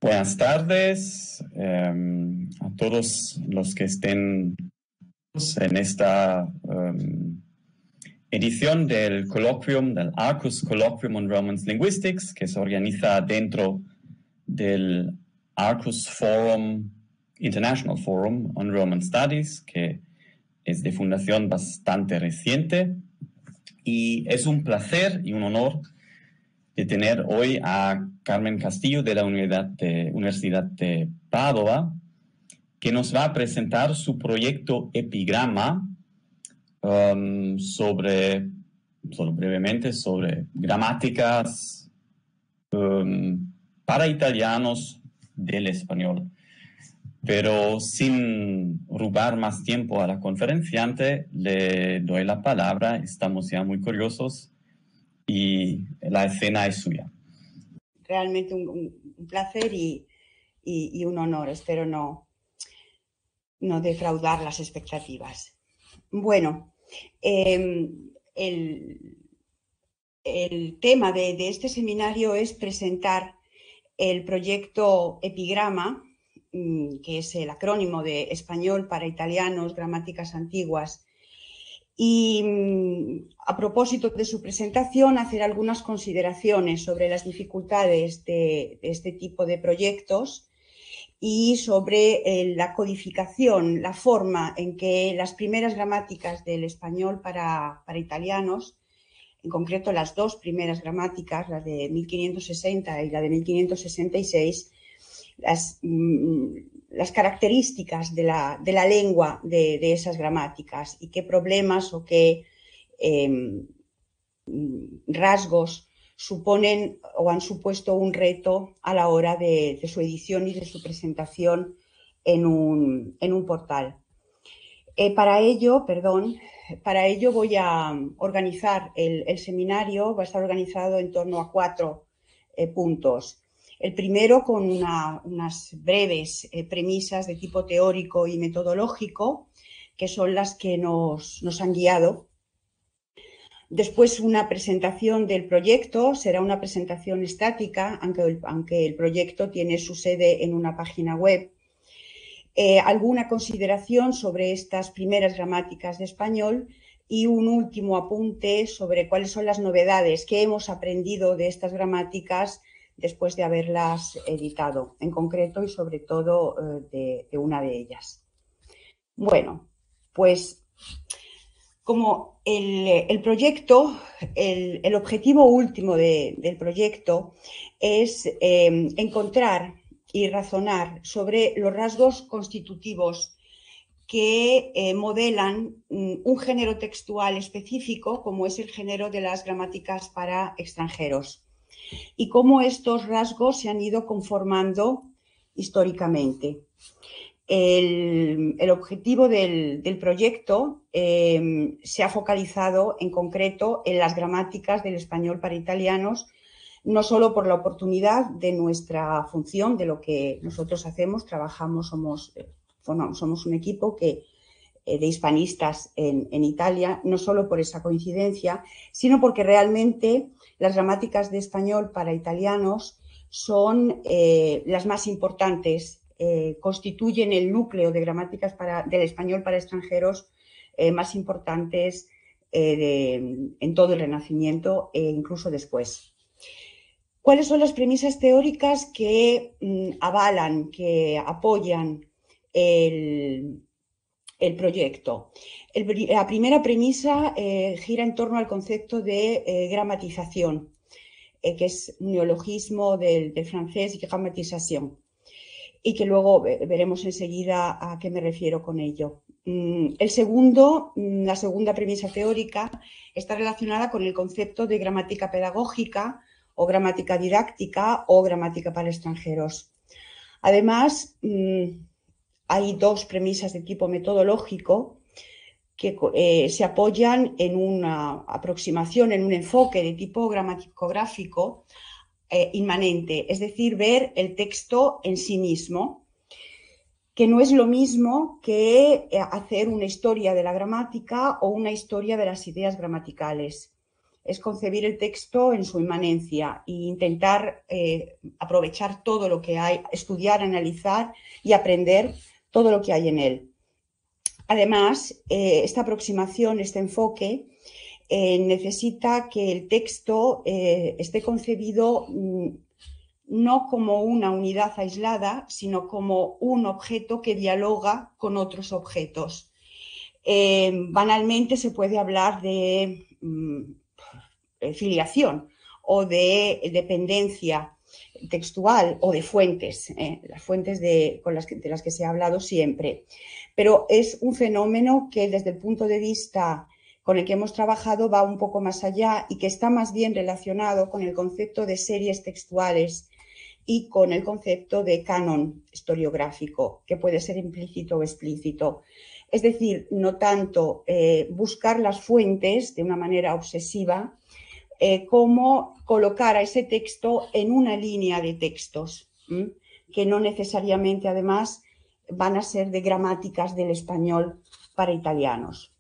Buenas tardes a todos los que estén en esta edición del Colloquium, del Arcus Colloquium on Romance Linguistics, que se organiza dentro del Arcus Forum, International Forum on Roman Studies, que es de fundación bastante reciente. Y es un placer y un honor de tener hoy a Carmen Castillo de la Universidad de Padua, que nos va a presentar su proyecto Epigrama solo brevemente, sobre gramáticas para italianos del español. Pero sin robar más tiempo a la conferenciante, le doy la palabra. Estamos ya muy curiosos y la escena es suya. Realmente un placer y un honor. Espero no defraudar las expectativas. Bueno, el tema de este seminario es presentar el proyecto Epigrama, que es el acrónimo de Español para Italianos, Gramáticas Antiguas. Y a propósito de su presentación, hacer algunas consideraciones sobre las dificultades de este tipo de proyectos y sobre la codificación, la forma en que las primeras gramáticas del español para italianos, en concreto las dos primeras gramáticas, la de 1560 y la de 1566, las características de la lengua de esas gramáticas y qué problemas o qué rasgos suponen o han supuesto un reto a la hora de su edición y de su presentación en un portal. Para ello voy a organizar el seminario. Va a estar organizado en torno a 4 puntos. El primero con unas breves premisas de tipo teórico y metodológico, que son las que nos han guiado. Después una presentación del proyecto, será una presentación estática, aunque el proyecto tiene su sede en una página web. Alguna consideración sobre estas primeras gramáticas de español y un último apunte sobre cuáles son las novedades que hemos aprendido de estas gramáticas después de haberlas editado, en concreto y sobre todo de una de ellas. Bueno, pues como el proyecto, el objetivo último del proyecto es encontrar y razonar sobre los rasgos constitutivos que modelan un género textual específico, como es el género de las gramáticas para extranjeros, y cómo estos rasgos se han ido conformando históricamente. El objetivo del proyecto se ha focalizado en concreto en las gramáticas del español para italianos, no solo por la oportunidad de nuestra función, de lo que nosotros hacemos, trabajamos, somos un equipo de hispanistas en Italia, no solo por esa coincidencia, sino porque realmente las gramáticas de español para italianos son las más importantes, constituyen el núcleo de gramáticas del español para extranjeros más importantes en todo el Renacimiento e incluso después. ¿Cuáles son las premisas teóricas que avalan, que apoyan el proyecto? La primera premisa gira en torno al concepto de gramatización, que es un neologismo del francés, grammatisation, y que luego veremos enseguida a qué me refiero con ello. La segunda premisa teórica está relacionada con el concepto de gramática pedagógica o gramática didáctica o gramática para extranjeros. Además, hay dos premisas de tipo metodológico que se apoyan en una aproximación, en un enfoque de tipo gramaticográfico inmanente, es decir, ver el texto en sí mismo, que no es lo mismo que hacer una historia de la gramática o una historia de las ideas gramaticales. es concebir el texto en su inmanencia e intentar aprovechar todo lo que hay, estudiar, analizar y aprender todo lo que hay en él. Además, esta aproximación, este enfoque, necesita que el texto esté concebido no como una unidad aislada, sino como un objeto que dialoga con otros objetos. Banalmente se puede hablar de filiación o de dependencia textual o de fuentes, las fuentes de las que se ha hablado siempre. Pero es un fenómeno que desde el punto de vista con el que hemos trabajado va un poco más allá y que está más bien relacionado con el concepto de series textuales y con el concepto de canon historiográfico, que puede ser implícito o explícito. Es decir, no tanto buscar las fuentes de una manera obsesiva, como colocar a ese texto en una línea de textos, que no necesariamente, además, van a ser de gramáticas del español para italianos.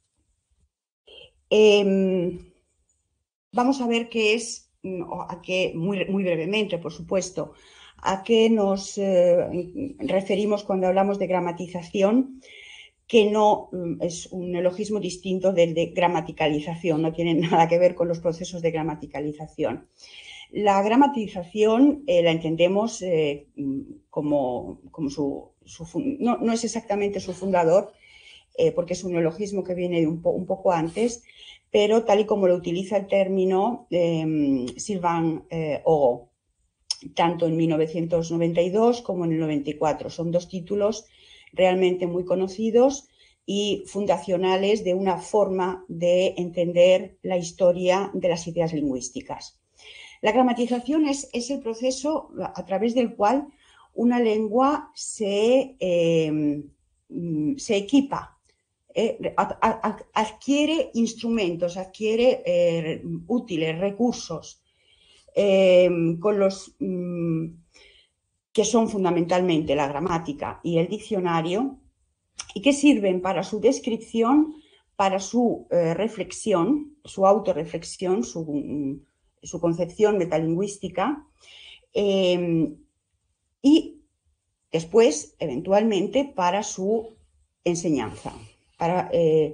Vamos a ver qué es, muy brevemente, por supuesto, a qué nos referimos cuando hablamos de gramatización, que no es un neologismo distinto del de gramaticalización, no tiene nada que ver con los procesos de gramaticalización. La gramatización la entendemos como no es exactamente su fundador, porque es un neologismo que viene de un poco antes, pero tal y como lo utiliza el término Sylvain Hogo, tanto en 1992 como en el 94. Son dos títulos realmente muy conocidos y fundacionales de una forma de entender la historia de las ideas lingüísticas. La gramatización es el proceso a través del cual una lengua se equipa, adquiere instrumentos, adquiere útiles, recursos, con los que son fundamentalmente la gramática y el diccionario, y que sirven para su descripción, para su reflexión, su autorreflexión, su concepción metalingüística, y después, eventualmente, para su enseñanza, para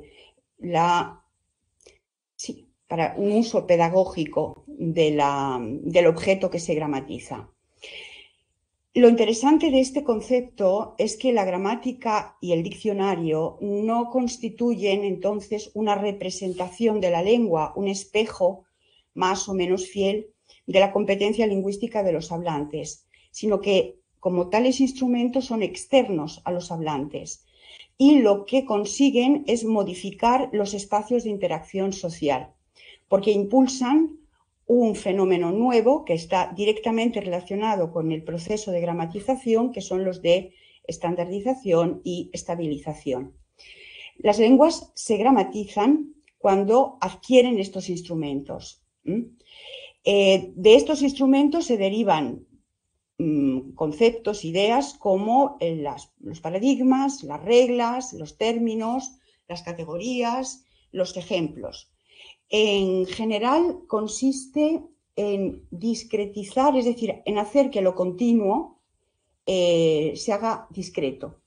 un uso pedagógico del objeto que se gramatiza. Lo interesante de este concepto es que la gramática y el diccionario no constituyen entonces una representación de la lengua, un espejo más o menos fiel de la competencia lingüística de los hablantes, sino que como tales instrumentos son externos a los hablantes y lo que consiguen es modificar los espacios de interacción social, porque impulsan un fenómeno nuevo que está directamente relacionado con el proceso de gramatización, que son los de estandarización y estabilización. Las lenguas se gramatizan cuando adquieren estos instrumentos. De estos instrumentos se derivan conceptos, ideas como los paradigmas, las reglas, los términos, las categorías, los ejemplos. En general consiste en discretizar, es decir, en hacer que lo continuo se haga discreto.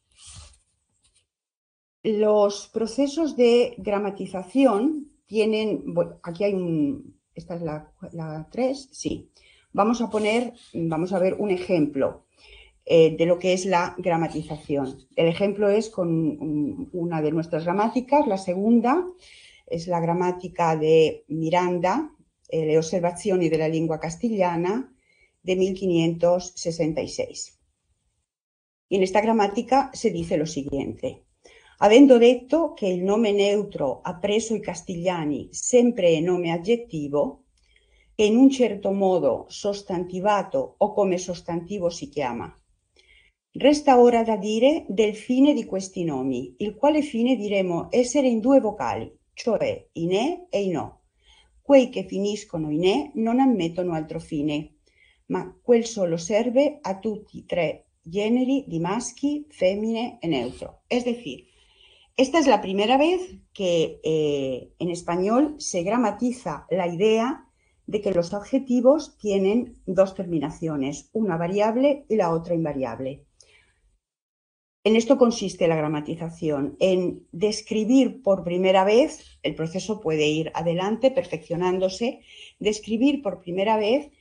Los procesos de gramatización tienen, bueno, aquí hay esta es la 3, sí. Vamos a ver un ejemplo de lo que es la gramatización. El ejemplo es con una de nuestras gramáticas, la segunda. Es la gramática de Miranda, Le osservazioni della lingua castellana, de 1566. Y en esta gramática se dice lo siguiente: avendo detto che il nome neutro ha preso i castigliani sempre è nome aggettivo, che in un certo modo sostantivato o come sostantivo si chiama. Resta ora da dire del fine di questi nomi, il quale fine diremo essere in due vocali, cioè in e e in o. Quei che finiscono in e non ammettono altro fine, ma quel solo serve a tutti i tre generi di maschi, femmine e neutro. Es decir, Esta es la primera vez que en español se gramatiza la idea de que los adjetivos tienen dos terminaciones, una variable y la otra invariable. En esto consiste la gramatización, en describir por primera vez, el proceso puede ir adelante perfeccionándose, describir por primera vez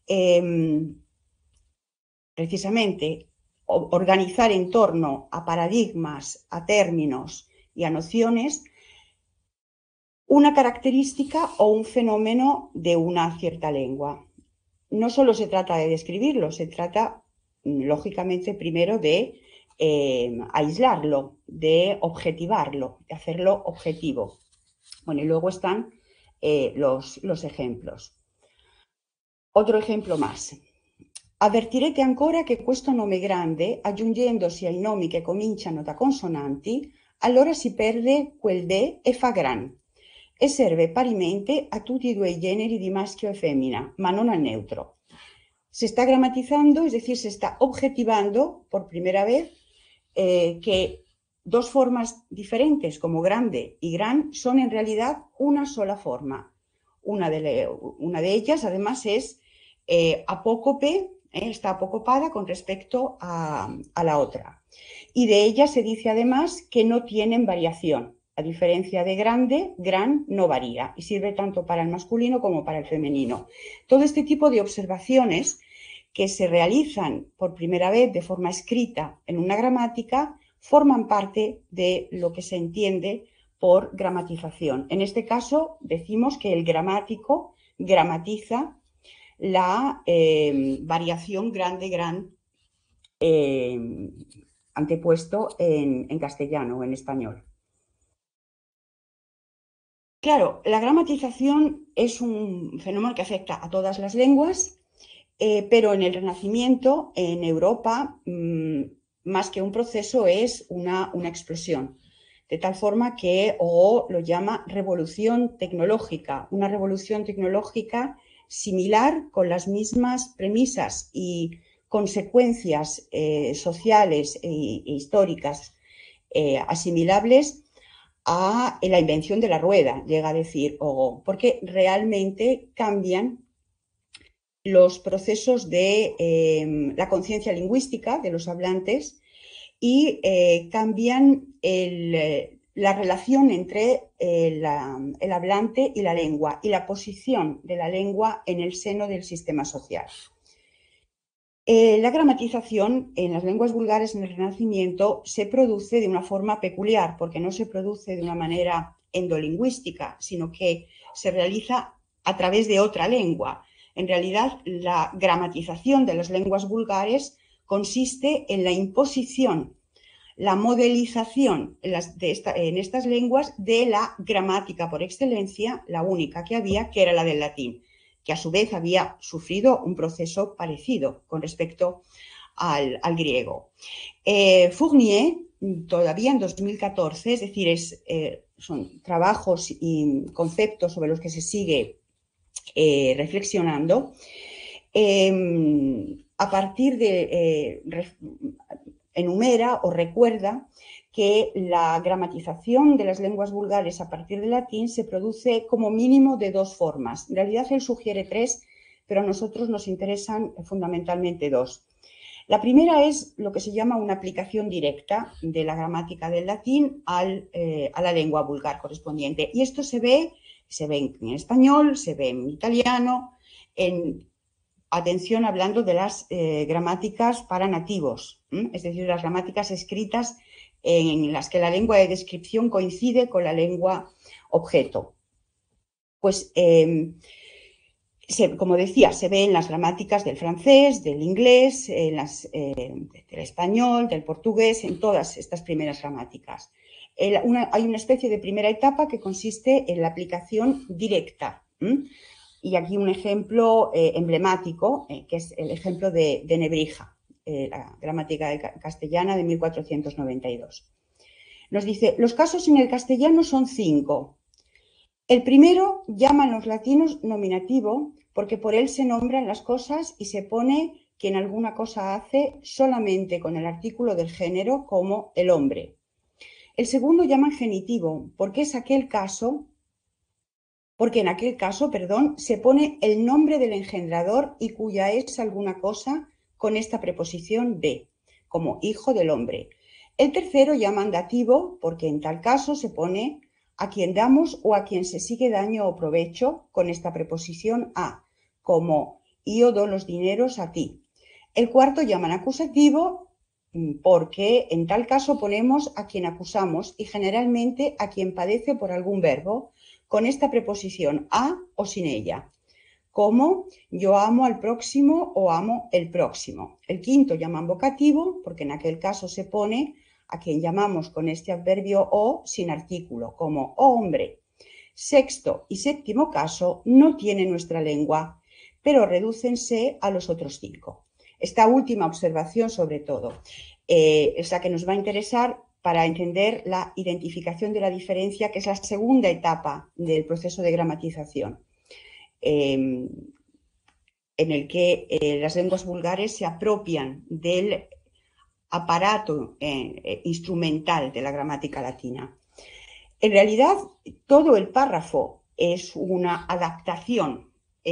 precisamente organizar en torno a paradigmas, a términos y a nociones una característica o un fenómeno de una cierta lengua. No solo se trata de describirlo, se trata, lógicamente, primero de aislarlo, de objetivarlo, de hacerlo objetivo. Bueno, y luego están los ejemplos. Otro ejemplo más. Avvertirete ancora che questo nome grande, aggiungendosi ai nomi che cominciano da consonanti, allora si perde quel de e fa gran, e serve parimenti a tutti i due i generi di maschio e femmina, ma non al neutro. Se está gramatizando, es decir, se está objetivando por primera vez que dos formas diferentes como grande y gran son en realidad una sola forma. Una de ellas, además, es apócope, está apocopada con respecto a la otra. Y de ella se dice además que no tienen variación. A diferencia de grande, gran no varía y sirve tanto para el masculino como para el femenino. Todo este tipo de observaciones que se realizan por primera vez de forma escrita en una gramática forman parte de lo que se entiende por gramatización. En este caso decimos que el gramático gramatiza la variación grande-gran antepuesto en castellano o en español. Claro, la gramatización es un fenómeno que afecta a todas las lenguas, pero en el Renacimiento, en Europa, más que un proceso, es una explosión. De tal forma que Hugo lo llama revolución tecnológica, una revolución tecnológica similar con las mismas premisas y consecuencias sociales e históricas asimilables a la invención de la rueda, llega a decir Hugo, porque realmente cambian los procesos de la conciencia lingüística de los hablantes y cambian la relación entre el hablante y la lengua y la posición de la lengua en el seno del sistema social. La gramatización en las lenguas vulgares en el Renacimiento se produce de una forma peculiar, porque no se produce de una manera endolingüística, sino que se realiza a través de otra lengua. En realidad, la gramatización de las lenguas vulgares consiste en la imposición, la modelización en estas lenguas de la gramática por excelencia, la única que había, que era la del latín, que a su vez había sufrido un proceso parecido con respecto al griego. Fournier, todavía en 2014, es decir, son trabajos y conceptos sobre los que se sigue reflexionando, a partir de enumera o recuerda que la gramatización de las lenguas vulgares a partir del latín se produce como mínimo de dos formas. En realidad él sugiere tres, pero a nosotros nos interesan fundamentalmente dos. La primera es lo que se llama una aplicación directa de la gramática del latín a la lengua vulgar correspondiente. Y esto se ve en español, se ve en italiano, atención, hablando de las gramáticas para nativos, es decir, las gramáticas escritas en las que la lengua de descripción coincide con la lengua objeto. Pues, como decía, se ve en las gramáticas del francés, del inglés, del español, del portugués, en todas estas primeras gramáticas. Hay una especie de primera etapa que consiste en la aplicación directa. Y aquí un ejemplo emblemático, que es el ejemplo de Nebrija, la gramática castellana de 1492. Nos dice, los casos en el castellano son 5. El primero llaman los latinos nominativo porque por él se nombran las cosas y se pone quien alguna cosa hace solamente con el artículo del género como el hombre. El segundo llaman genitivo, porque en aquel caso, se pone el nombre del engendrador y cuya es alguna cosa con esta preposición de, como hijo del hombre. El tercero llaman dativo, porque en tal caso se pone a quien damos o a quien se sigue daño o provecho con esta preposición a, como yo doy los dineros a ti. El cuarto llaman acusativo, porque en tal caso ponemos a quien acusamos y generalmente a quien padece por algún verbo, con esta preposición a o sin ella, como yo amo al próximo o amo el próximo. El quinto llaman vocativo, porque en aquel caso se pone a quien llamamos con este adverbio o sin artículo, como oh hombre. Sexto y séptimo caso no tiene nuestra lengua, pero redúcense a los otros 5. Esta última observación, sobre todo, es la que nos va a interesar para entender la identificación de la diferencia, que es la segunda etapa del proceso de gramatización, en el que las lenguas vulgares se apropian del aparato instrumental de la gramática latina. En realidad, todo el párrafo es una adaptación.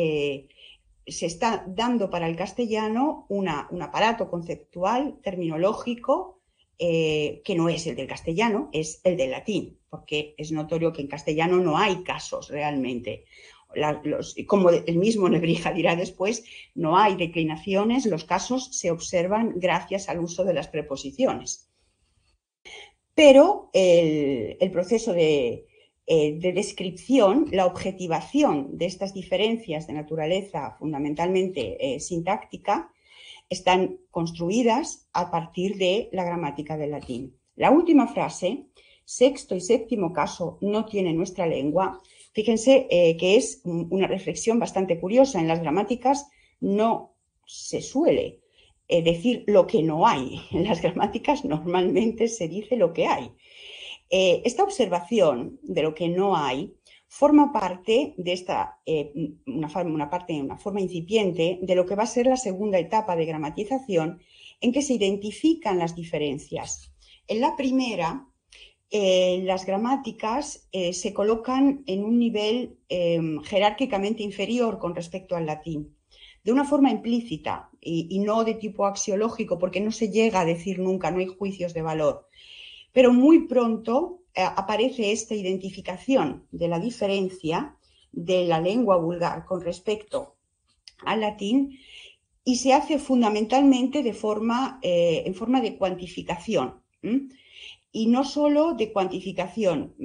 Se está dando para el castellano un aparato conceptual, terminológico, que no es el del castellano, es el del latín, porque es notorio que en castellano no hay casos realmente. Como el mismo Nebrija dirá después, no hay declinaciones, los casos se observan gracias al uso de las preposiciones. Pero el proceso de descripción, la objetivación de estas diferencias de naturaleza fundamentalmente sintáctica, están construidas a partir de la gramática del latín. La última frase, sexto y séptimo caso no tiene nuestra lengua, fíjense que es una reflexión bastante curiosa. En las gramáticas no se suele decir lo que no hay. En las gramáticas normalmente se dice lo que hay. Esta observación de lo que no hay forma parte de una forma incipiente de lo que va a ser la segunda etapa de gramatización, en que se identifican las diferencias. En la primera, las gramáticas se colocan en un nivel jerárquicamente inferior con respecto al latín, de una forma implícita y no de tipo axiológico, porque no se llega a decir nunca, no hay juicios de valor. Pero muy pronto aparece esta identificación de la diferencia de la lengua vulgar con respecto al latín y se hace fundamentalmente en forma de cuantificación. Y no solo de cuantificación,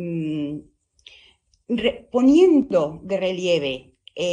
poniendo de relieve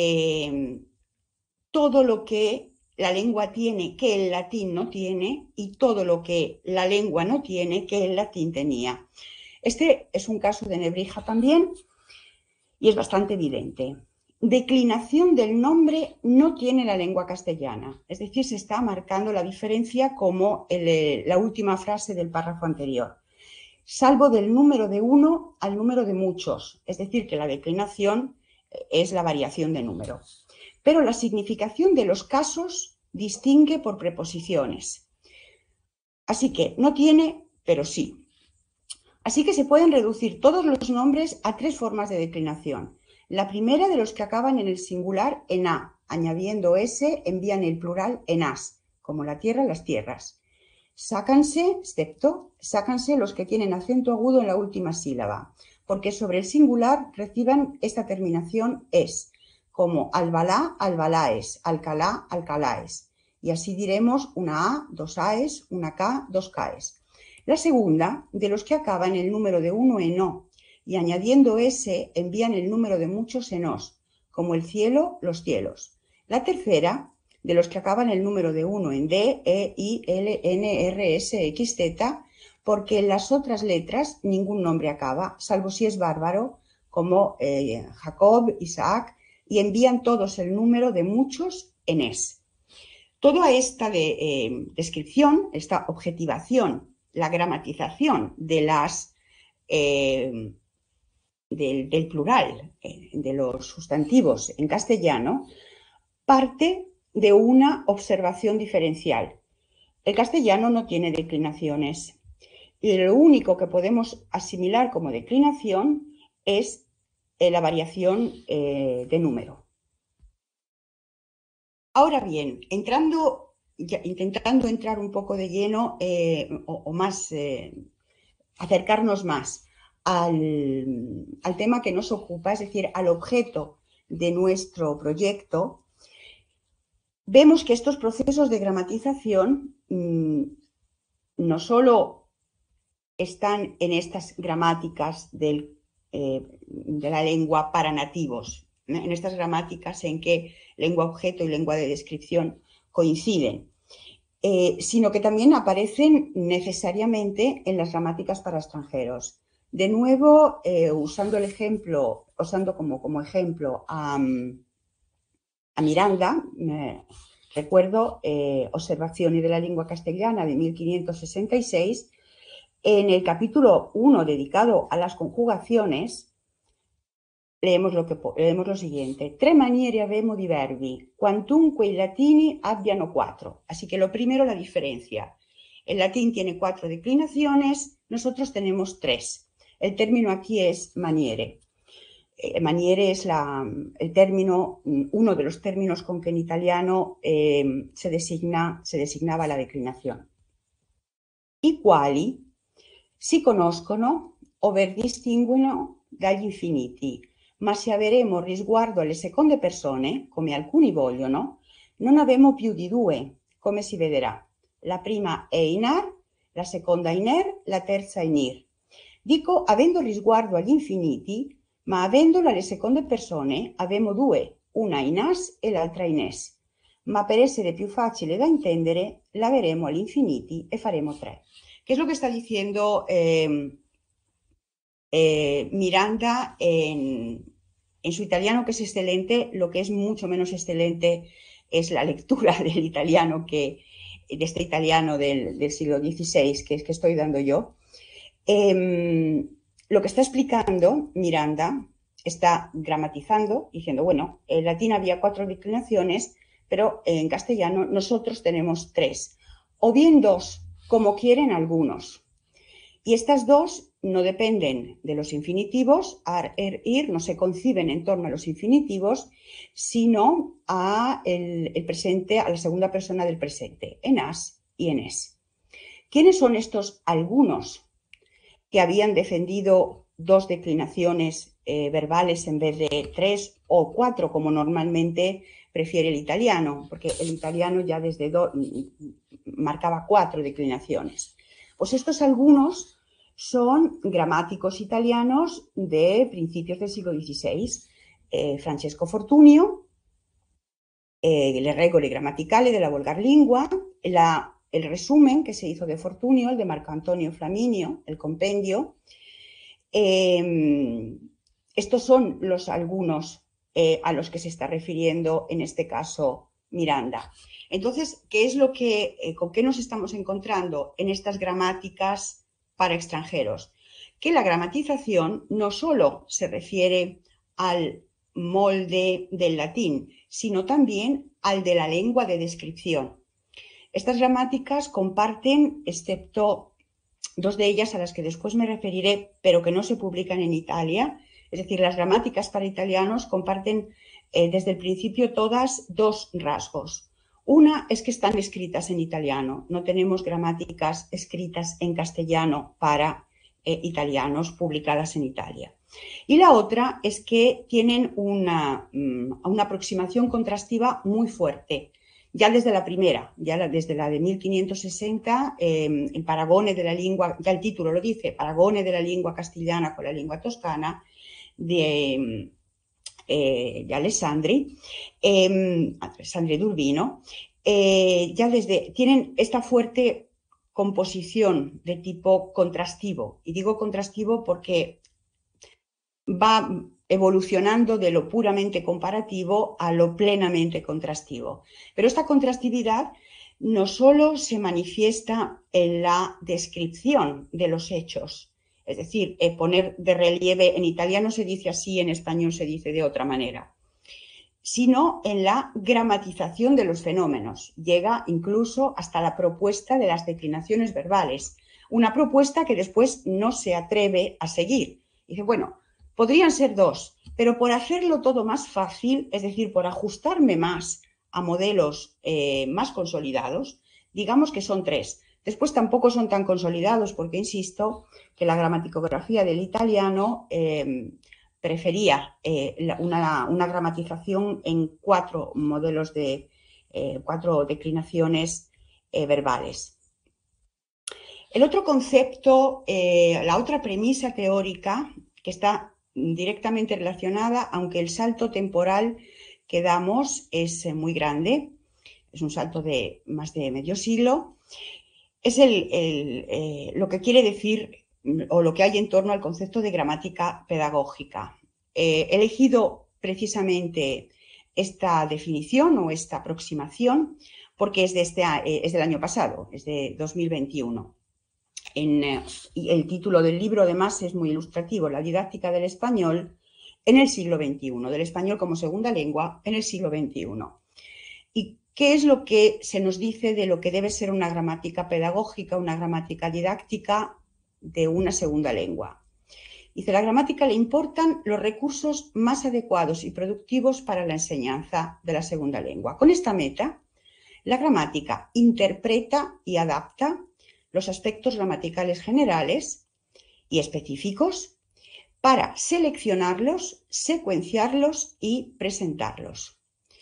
todo lo que la lengua tiene que el latín no tiene y todo lo que la lengua no tiene que el latín tenía. Este es un caso de Nebrija también y es bastante evidente. Declinación del nombre no tiene la lengua castellana, es decir, se está marcando la diferencia como la última frase del párrafo anterior, salvo del número de uno al número de muchos, es decir, que la declinación es la variación de número. Pero la significación de los casos distingue por preposiciones. Así que no tiene, pero sí. Así que se pueden reducir todos los nombres a 3 formas de declinación. La primera, de los que acaban en el singular en a, añadiendo s, envían el plural en as, como la tierra, las tierras. Sácanse los que tienen acento agudo en la última sílaba, porque sobre el singular reciban esta terminación es, como albalá, albalaes, alcalá, alcalaes. Y así diremos una A, 2 AES, una K, 2 KAES. La segunda, de los que acaban el número de uno en O y añadiendo S envían el número de muchos en os, como el cielo, los cielos. La tercera, de los que acaban el número de uno en D, E, I, L, N, R, S, X, Z, porque en las otras letras ningún nombre acaba, salvo si es bárbaro, como Jacob, Isaac, y envían todos el número de muchos en es. Toda esta descripción, esta objetivación, la gramatización de del plural, de los sustantivos en castellano, parte de una observación diferencial. El castellano no tiene declinaciones. y lo único que podemos asimilar como declinación es la variación de número. Ahora bien, intentando entrar un poco de lleno o más, acercarnos más al tema que nos ocupa, es decir, al objeto de nuestro proyecto, vemos que estos procesos de gramatización no solo están en estas gramáticas de la lengua para nativos, ¿no? En estas gramáticas en que lengua objeto y lengua de descripción coinciden, sino que también aparecen necesariamente en las gramáticas para extranjeros. De nuevo, usando como ejemplo a Miranda, recuerdo Observaciones de la lengua castellana de 1566, en el capítulo 1 dedicado a las conjugaciones, leemos lo siguiente: tre maniere avemo di verbi, quantunque i latini abbiano 4. Así que lo primero, la diferencia. El latín tiene 4 declinaciones, nosotros tenemos 3. El término aquí es maniere. Maniere es el término, uno de los términos con que en italiano se designava la declinación. I quali si conoscono o distinguono dagli infiniti, ma se avremo riguardo alle seconde persone, come alcuni vogliono, non avemo più di 2, come si vedrà. La prima è in ar, la seconda in er, la terza in ir. Dico avendo riguardo agli infiniti, ma avendola alle seconde persone avemo 2, una in as e l'altra in es. Ma per essere più facile da intendere, la veremo agli infiniti e faremo 3. ¿Qué es lo que está diciendo Miranda en su italiano, que es excelente? Lo que es mucho menos excelente es la lectura del italiano, de este italiano del siglo XVI que estoy dando yo. Lo que está explicando Miranda, está gramatizando, diciendo, bueno, en latín había 4 declinaciones, pero en castellano nosotros tenemos 3, o bien 2, como quieren algunos. Y estas 2 no dependen de los infinitivos, ar, er, ir, no se conciben en torno a los infinitivos, sino a el presente, a la segunda persona del presente, en as y en es. ¿Quiénes son estos algunos que habían defendido 2 declinaciones verbales en vez de 3 o 4, como normalmente prefiere el italiano? Porque el italiano ya desde marcaba 4 declinaciones. Pues estos algunos son gramáticos italianos de principios del siglo XVI. Francesco Fortunio, le regole grammaticali della volgar lingua, el resumen que se hizo de Fortunio, el de Marco Antonio Flaminio, el compendio. Estos son los algunos a los que se está refiriendo en este caso Miranda. Entonces, ¿qué es con qué nos estamos encontrando en estas gramáticas para extranjeros? Que la gramatización no solo se refiere al molde del latín, sino también al de la lengua de descripción. Estas gramáticas comparten, excepto 2 de ellas a las que después me referiré, pero que no se publican en Italia, es decir, las gramáticas para italianos comparten desde el principio todas 2 rasgos. Una es que están escritas en italiano, no tenemos gramáticas escritas en castellano para italianos publicadas en Italia. Y la otra es que tienen una aproximación contrastiva muy fuerte. Ya desde la primera, desde la de 1560, el paragone de la lengua, ya el título lo dice, paragone de la lengua castellana con la lengua toscana, de Alessandri d'Urbino, tienen esta fuerte composición de tipo contrastivo. Y digo contrastivo porque va evolucionando de lo puramente comparativo a lo plenamente contrastivo. Pero esta contrastividad no solo se manifiesta en la descripción de los hechos, es decir, poner de relieve, en italiano se dice así, en español se dice de otra manera, sino en la gramatización de los fenómenos. Llega incluso hasta la propuesta de las declinaciones verbales. una propuesta que después no se atreve a seguir. Dice, bueno, podrían ser 2, pero por hacerlo todo más fácil, es decir, por ajustarme más a modelos más consolidados, digamos que son 3. Después tampoco son tan consolidados porque, insisto, que la gramaticografía del italiano prefería una gramatización en 4 modelos de 4 declinaciones verbales. El otro concepto, la otra premisa teórica que está directamente relacionada, aunque el salto temporal que damos es muy grande, es un salto de más de medio siglo, es lo que quiere decir o lo que hay en torno al concepto de gramática pedagógica. He elegido precisamente esta definición o esta aproximación porque es del año pasado, es de 2021. Y el título del libro, además, es muy ilustrativo: La didáctica del español en el siglo XXI, del español como segunda lengua en el siglo XXI. ¿Y qué es lo que se nos dice de lo que debe ser una gramática pedagógica, una gramática didáctica de una segunda lengua? Dice, a la gramática le importan los recursos más adecuados y productivos para la enseñanza de la segunda lengua. Con esta meta, la gramática interpreta y adapta los aspectos gramaticales generales y específicos para seleccionarlos, secuenciarlos y presentarlos.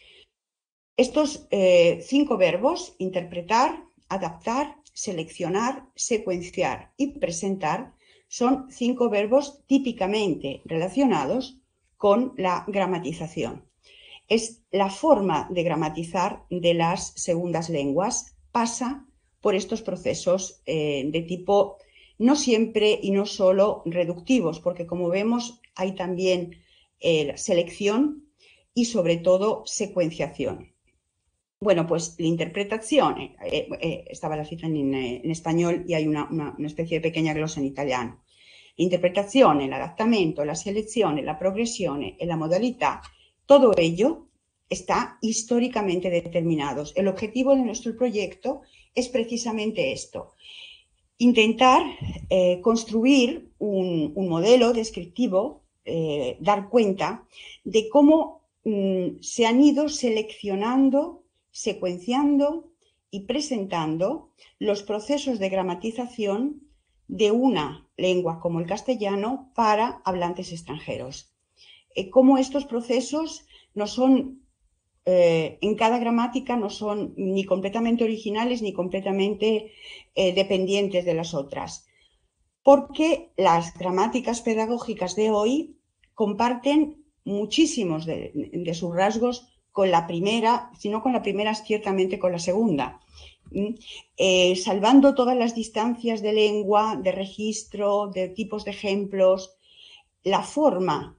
Estos 5 verbos, interpretar, adaptar, seleccionar, secuenciar y presentar, son 5 verbos típicamente relacionados con la gramatización. Es la forma de gramatizar de las segundas lenguas, pasa por estos procesos de tipo no siempre y no solo reductivos, porque como vemos hay también selección y sobre todo secuenciación. Bueno, pues la interpretación, estaba la cita en español y hay una especie de pequeña glosa en italiano. L'interpretazione, l'adattamento, la selezione, la progressione e la modalità, todo ello está históricamente determinados. El objetivo de nuestro proyecto es precisamente esto: intentar construir un modelo descriptivo, dar cuenta de cómo se han ido seleccionando, secuenciando y presentando los procesos de gramatización de una lengua como el castellano para hablantes extranjeros. Cómo estos procesos no son, en cada gramática, no son ni completamente originales ni completamente dependientes de las otras. Porque las gramáticas pedagógicas de hoy comparten muchísimos de sus rasgos con la primera, si no con la primera, ciertamente con la segunda. Salvando todas las distancias de lengua, de registro, de tipos de ejemplos, la forma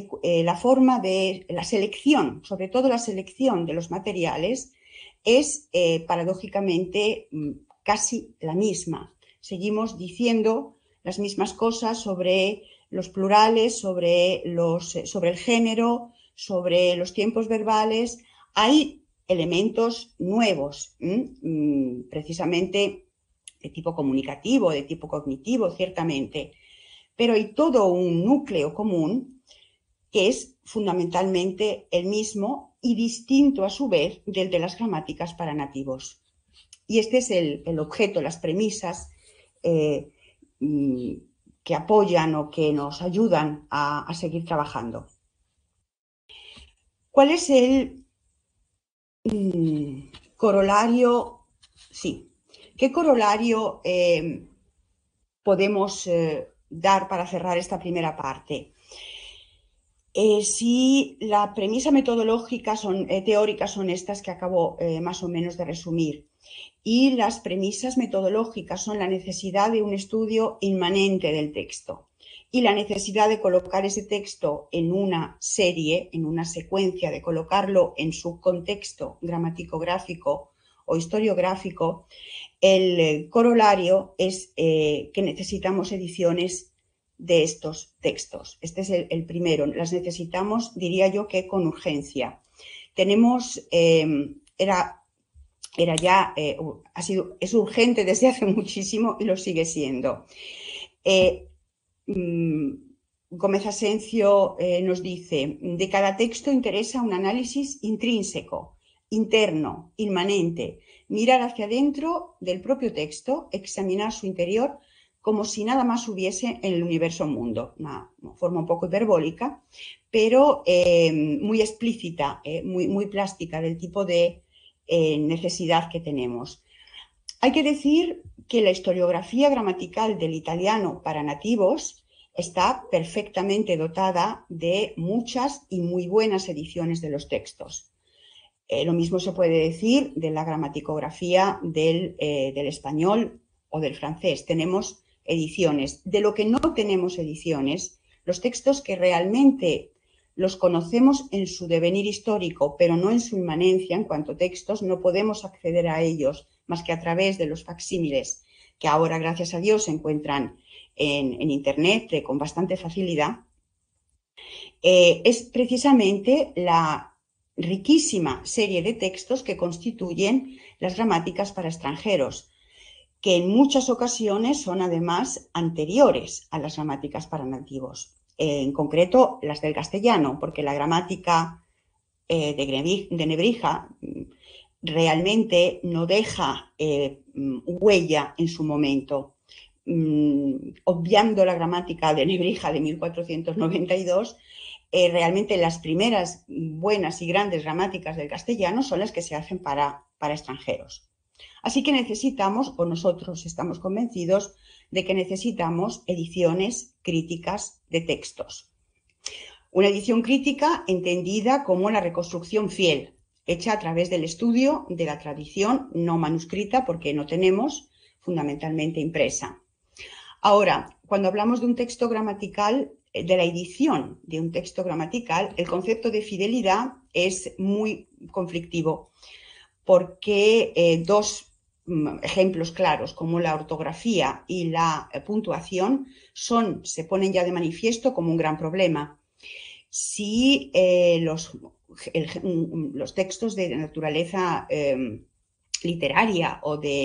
de la selección, sobre todo la selección de los materiales, es paradójicamente casi la misma. Seguimos diciendo las mismas cosas sobre los plurales, sobre el género, sobre los tiempos verbales. Hay elementos nuevos, precisamente de tipo comunicativo, de tipo cognitivo, ciertamente, pero hay todo un núcleo común que es fundamentalmente el mismo y distinto a su vez del de las gramáticas para nativos. Y este es el objeto, las premisas que apoyan o que nos ayudan a seguir trabajando. ¿Cuál es el corolario? Sí. ¿Qué corolario podemos dar para cerrar esta primera parte? Si la premisa metodológica teórica son estas que acabo más o menos de resumir, y las premisas metodológicas son la necesidad de un estudio inmanente del texto y la necesidad de colocar ese texto en una serie, en una secuencia, de colocarlo en su contexto gramaticográfico o historiográfico, el corolario es que necesitamos ediciones de estos textos. Este es el primero. Las necesitamos, diría yo, que con urgencia. Tenemos, era era ya, es urgente desde hace muchísimo y lo sigue siendo. Gómez Asencio nos dice, de cada texto interesa un análisis intrínseco, interno, inmanente, mirar hacia adentro del propio texto, examinar su interior como si nada más hubiese en el universo mundo. Una forma un poco hiperbólica, pero muy explícita, muy plástica del tipo de necesidad que tenemos. Hay que decir que la historiografía gramatical del italiano para nativos está perfectamente dotada de muchas y muy buenas ediciones de los textos. Lo mismo se puede decir de la gramaticografía del español o del francés. Tenemos ediciones. De lo que no tenemos ediciones, los textos que realmente los conocemos en su devenir histórico, pero no en su inmanencia en cuanto a textos, no podemos acceder a ellos más que a través de los facsímiles, que ahora, gracias a Dios, se encuentran en Internet con bastante facilidad. Es precisamente la riquísima serie de textos que constituyen las gramáticas para extranjeros, que en muchas ocasiones son además anteriores a las gramáticas para nativos, en concreto las del castellano, porque la gramática de Nebrija realmente no deja huella en su momento. Obviando la gramática de Nebrija de 1492, realmente las primeras buenas y grandes gramáticas del castellano son las que se hacen para extranjeros. Así que necesitamos, o nosotros estamos convencidos de que necesitamos ediciones críticas de textos. Una edición crítica entendida como la reconstrucción fiel, hecha a través del estudio de la tradición no manuscrita, porque no tenemos, fundamentalmente impresa. Ahora, cuando hablamos de un texto gramatical, de la edición de un texto gramatical, el concepto de fidelidad es muy conflictivo, porque dos ejemplos claros como la ortografía y la puntuación se ponen ya de manifiesto como un gran problema. Si los textos de naturaleza literaria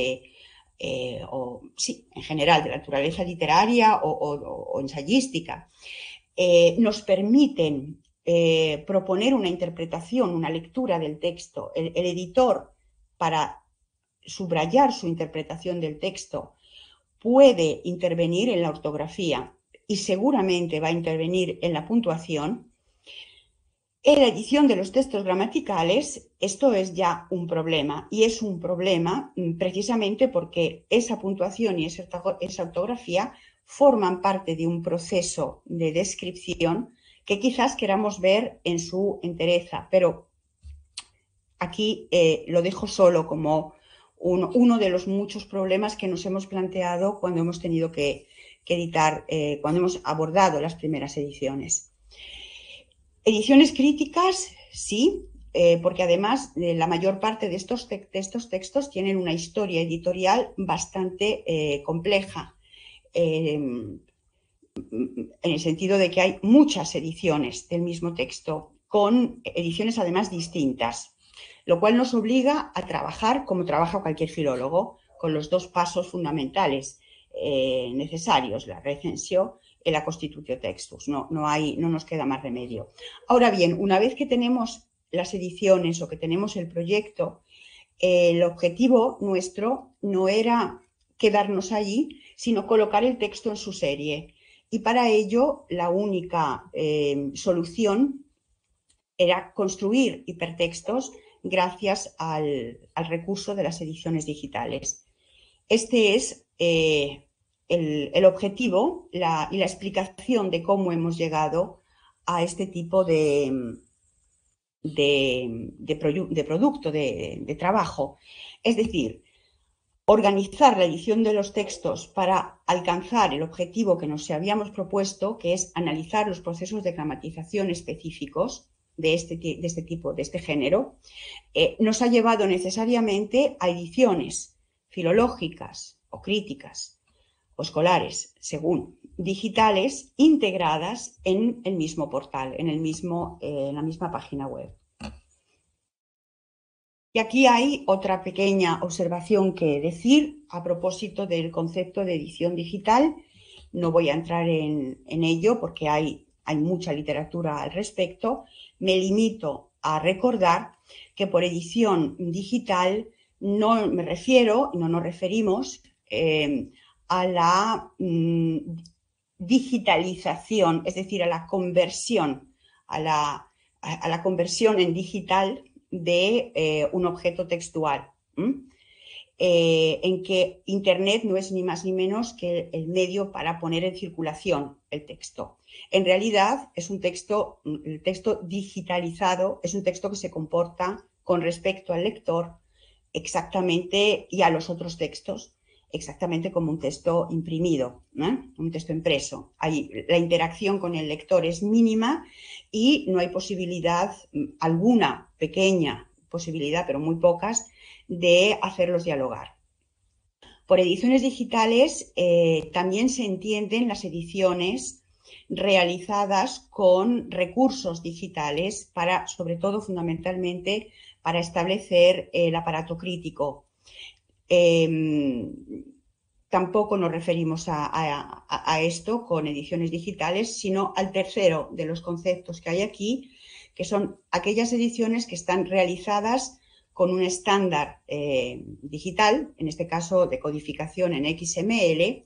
sí, en general, de naturaleza literaria o ensayística, nos permiten proponer una interpretación, una lectura del texto. El editor, para subrayar su interpretación del texto, puede intervenir en la ortografía y seguramente va a intervenir en la puntuación. En la edición de los textos gramaticales, esto es ya un problema, y es un problema precisamente porque esa puntuación y esa ortografía forman parte de un proceso de descripción que quizás queramos ver en su entereza, pero aquí lo dejo solo como uno de los muchos problemas que nos hemos planteado cuando hemos tenido que editar, cuando hemos abordado las primeras ediciones. Ediciones críticas, sí, porque además la mayor parte de estos textos tienen una historia editorial bastante compleja, en el sentido de que hay muchas ediciones del mismo texto, con ediciones además distintas, lo cual nos obliga a trabajar como trabaja cualquier filólogo, con los dos pasos fundamentales necesarios, la recensión y la constitutio textus. No nos queda más remedio. Ahora bien, una vez que tenemos las ediciones o que tenemos el proyecto, el objetivo nuestro no era quedarnos allí, sino colocar el texto en su serie. Y para ello, la única solución era construir hipertextos gracias al recurso de las ediciones digitales. Este es el objetivo y la explicación de cómo hemos llegado a este tipo de producto, de trabajo. Es decir, organizar la edición de los textos para alcanzar el objetivo que nos habíamos propuesto, que es analizar los procesos de gramatización específicos de este tipo, de este género, nos ha llevado necesariamente a ediciones filológicas o críticas o escolares, según, digitales, integradas en el mismo portal, en la misma página web. Y aquí hay otra pequeña observación que decir a propósito del concepto de edición digital. No voy a entrar en ello porque hay mucha literatura al respecto. Me limito a recordar que por edición digital no me refiero, no nos referimos a la digitalización, es decir, a la conversión, a la conversión en digital de un objeto textual. En que Internet no es ni más ni menos que el medio para poner en circulación el texto. En realidad, el texto digitalizado es un texto que se comporta con respecto al lector exactamente y a los otros textos exactamente como un texto imprimido, un texto impreso. La interacción con el lector es mínima y no hay posibilidad, alguna pequeña posibilidad, pero muy pocas, de hacerlos dialogar. Por ediciones digitales también se entienden las ediciones realizadas con recursos digitales para, sobre todo, fundamentalmente, para establecer el aparato crítico. Tampoco nos referimos a esto con ediciones digitales, sino al tercero de los conceptos que hay aquí, que son aquellas ediciones que están realizadas con un estándar digital, en este caso de codificación en XML,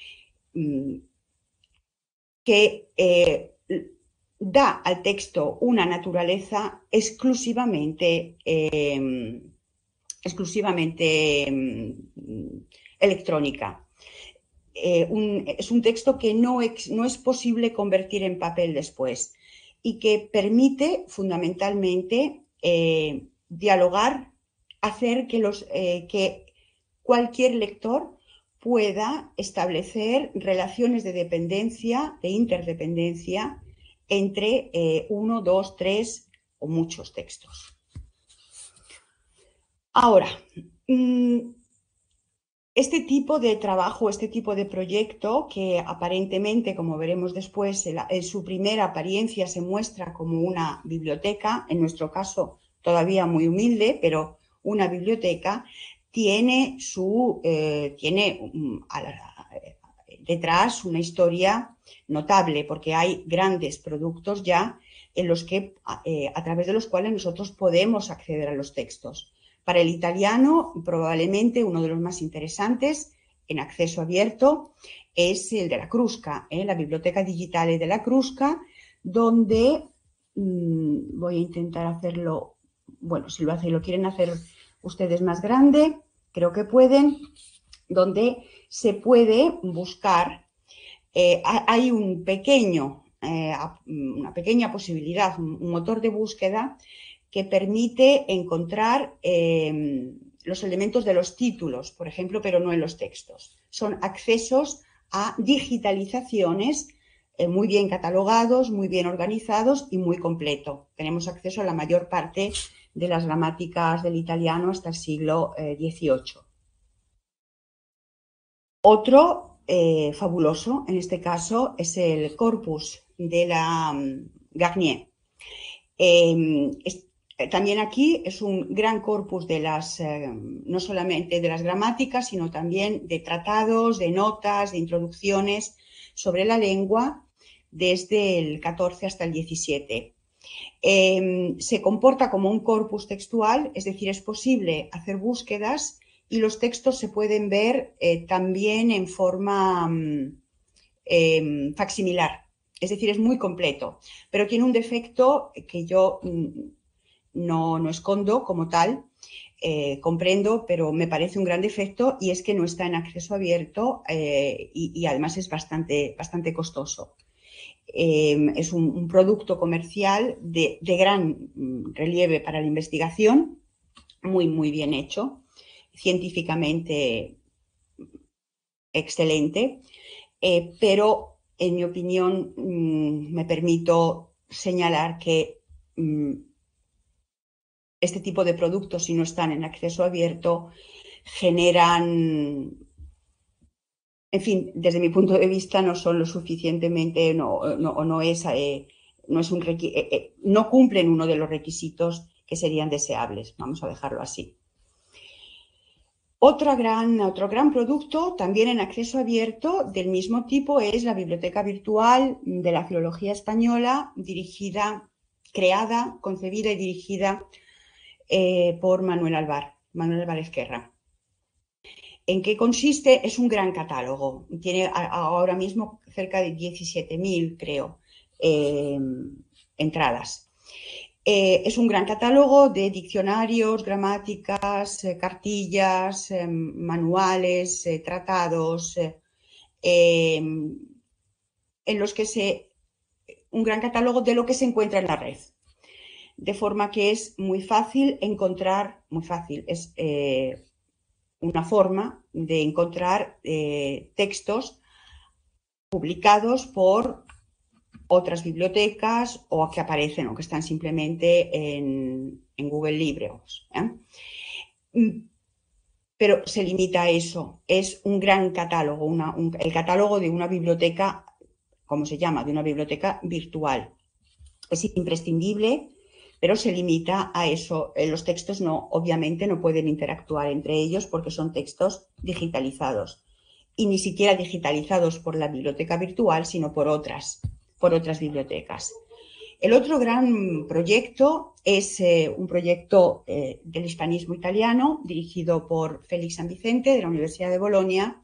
que da al texto una naturaleza exclusivamente electrónica. Es un texto que no es posible convertir en papel después y que permite fundamentalmente dialogar, hacer que cualquier lector pueda establecer relaciones de dependencia, de interdependencia entre uno, dos, tres o muchos textos. Ahora, este tipo de trabajo, este tipo de proyecto, que aparentemente, como veremos después, en su primera apariencia se muestra como una biblioteca, en nuestro caso todavía muy humilde, pero una biblioteca, tiene detrás una historia notable, porque hay grandes productos ya en los que, a través de los cuales nosotros podemos acceder a los textos. Para el italiano, probablemente uno de los más interesantes en acceso abierto es el de la Crusca, la Biblioteca Digitale de la Crusca, donde voy a intentar hacerlo, bueno, si lo quieren hacer ustedes más grande, creo que pueden, donde se puede buscar, hay una pequeña posibilidad, un motor de búsqueda que permite encontrar los elementos de los títulos, por ejemplo, pero no en los textos. Son accesos a digitalizaciones muy bien catalogados, muy bien organizados y muy completo. Tenemos acceso a la mayor parte de las gramáticas del italiano hasta el siglo XVIII. Otro fabuloso, en este caso, es el corpus de la Garnier. También aquí es un gran corpus de no solamente de las gramáticas, sino también de tratados, de notas, de introducciones sobre la lengua desde el XIV hasta el XVII. Se comporta como un corpus textual, es decir, es posible hacer búsquedas y los textos se pueden ver también en forma facsimilar, es decir, es muy completo, pero tiene un defecto que yo no escondo como tal, comprendo, pero me parece un gran defecto, y es que no está en acceso abierto y además es bastante costoso. Es un producto comercial de gran relieve para la investigación, muy bien hecho, científicamente excelente, pero en mi opinión me permito señalar que este tipo de productos, si no están en acceso abierto, generan, en fin, desde mi punto de vista no son lo suficientemente, no cumplen uno de los requisitos que serían deseables. Vamos a dejarlo así. Otro gran producto, también en acceso abierto, del mismo tipo, es la Biblioteca Virtual de la Filología Española, creada, concebida y dirigida por Manuel Álvarez Guerra. ¿En qué consiste? Es un gran catálogo. Tiene ahora mismo cerca de 17.000, creo, entradas. Es un gran catálogo de diccionarios, gramáticas, cartillas, manuales, tratados, en los que un gran catálogo de lo que se encuentra en la red. De forma que es muy fácil encontrar, es una forma de encontrar textos publicados por otras bibliotecas o que aparecen o que están simplemente en Google Libros. Pero se limita a eso. Es un gran catálogo, el catálogo de una biblioteca, ¿cómo se llama? De una biblioteca virtual. Es imprescindible, pero se limita a eso. Los textos obviamente no pueden interactuar entre ellos porque son textos digitalizados. Y ni siquiera digitalizados por la biblioteca virtual, sino por otras bibliotecas. El otro gran proyecto es un proyecto del hispanismo italiano dirigido por Félix San Vicente de la Universidad de Bolonia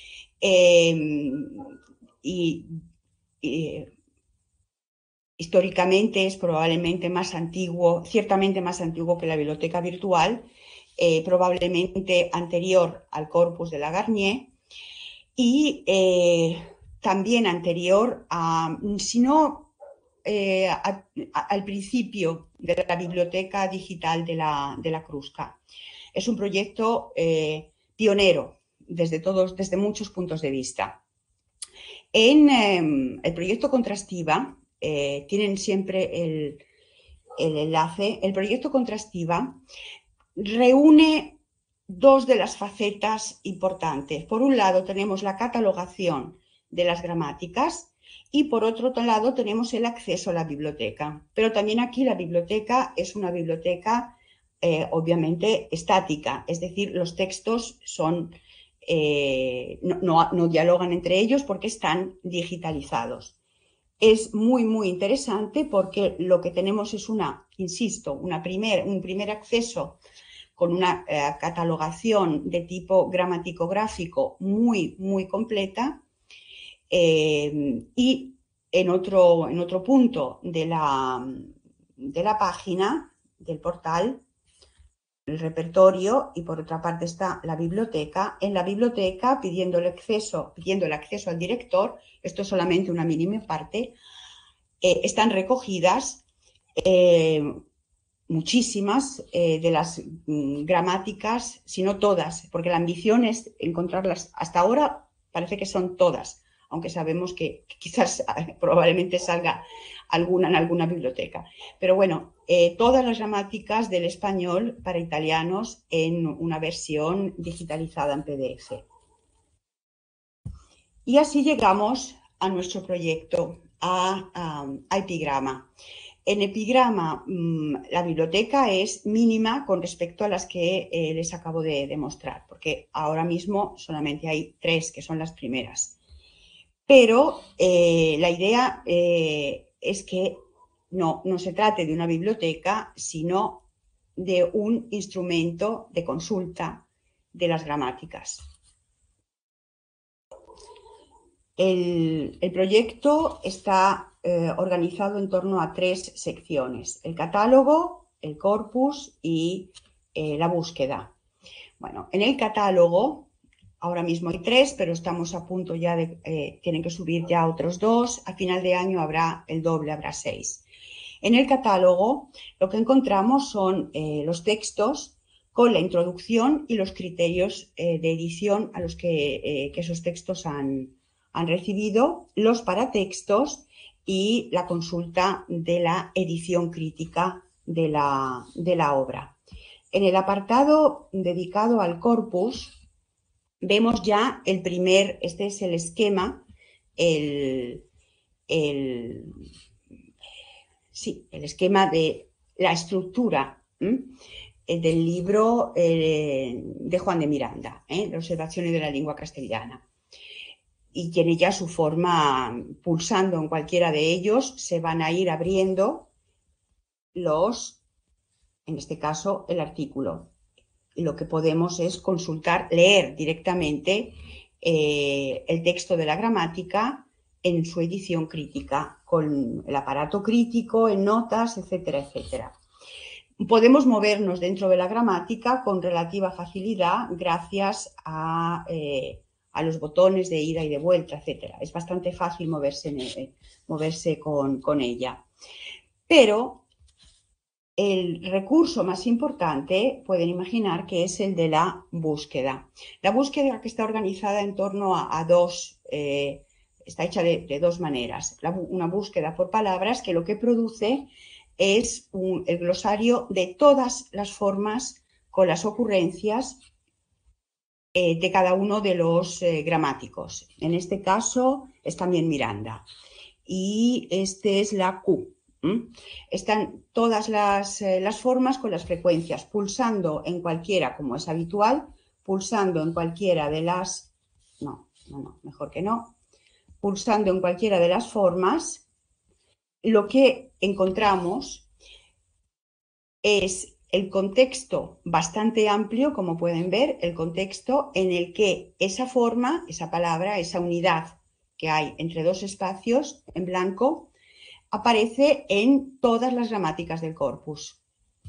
históricamente es probablemente más antiguo, ciertamente más antiguo que la biblioteca virtual, probablemente anterior al corpus de la Garnier y también anterior al principio de la biblioteca digital de la Crusca. Es un proyecto pionero desde muchos puntos de vista. En el proyecto Contrastiva, tienen siempre el enlace. El proyecto Contrastiva reúne dos de las facetas importantes. Por un lado tenemos la catalogación de las gramáticas y por otro lado tenemos el acceso a la biblioteca. Pero también aquí la biblioteca es una biblioteca obviamente estática, es decir, los textos no dialogan entre ellos porque están digitalizados. Es muy, muy interesante porque lo que tenemos es un primer acceso con una catalogación de tipo gramaticográfico muy, muy completa y en otro punto de la página del portal, el repertorio, y por otra parte está la biblioteca. En la biblioteca, pidiendo el acceso al director, esto es solamente una mínima parte, están recogidas muchísimas de las gramáticas, si no todas, porque la ambición es encontrarlas. Hasta ahora parece que son todas, aunque sabemos que quizás probablemente salga alguna en alguna biblioteca. Pero bueno, todas las gramáticas del español para italianos en una versión digitalizada en PDF. Y así llegamos a nuestro proyecto, a Epigrama. En Epigrama, la biblioteca es mínima con respecto a las que les acabo de demostrar, porque ahora mismo solamente hay 3, que son las primeras. Pero la idea es que no se trate de una biblioteca, sino de un instrumento de consulta de las gramáticas. El proyecto está organizado en torno a 3 secciones: el catálogo, el corpus y la búsqueda. Bueno, en el catálogo ahora mismo hay 3, pero estamos a punto ya tienen que subir ya otros 2. A final de año habrá el doble, habrá 6. En el catálogo lo que encontramos son los textos con la introducción y los criterios de edición a los que esos textos han recibido, los paratextos y la consulta de la edición crítica de la obra. En el apartado dedicado al corpus vemos ya este es el esquema, el esquema de la estructura del libro de Juan de Miranda, de Observaciones de la Lengua Castellana. Y tiene ya su forma, pulsando en cualquiera de ellos, se van a ir abriendo en este caso, el artículo. Y lo que podemos es consultar, leer directamente el texto de la gramática en su edición crítica, con el aparato crítico, en notas, etcétera, etcétera. Podemos movernos dentro de la gramática con relativa facilidad gracias a los botones de ida y de vuelta, etcétera. Es bastante fácil moverse con ella. Pero el recurso más importante, pueden imaginar, que es el de la búsqueda. La búsqueda, que está organizada en torno a dos, está hecha de dos maneras. Una búsqueda por palabras, que lo que produce es el glosario de todas las formas con las ocurrencias de cada uno de los gramáticos. En este caso es también Miranda. Y este es la Q. Están todas las formas con las frecuencias, pulsando en cualquiera, como es habitual, pulsando en cualquiera de las... mejor que no. Pulsando en cualquiera de las formas, lo que encontramos es el contexto bastante amplio, como pueden ver, el contexto en el que esa forma, esa palabra, esa unidad que hay entre dos espacios en blanco, aparece en todas las gramáticas del corpus.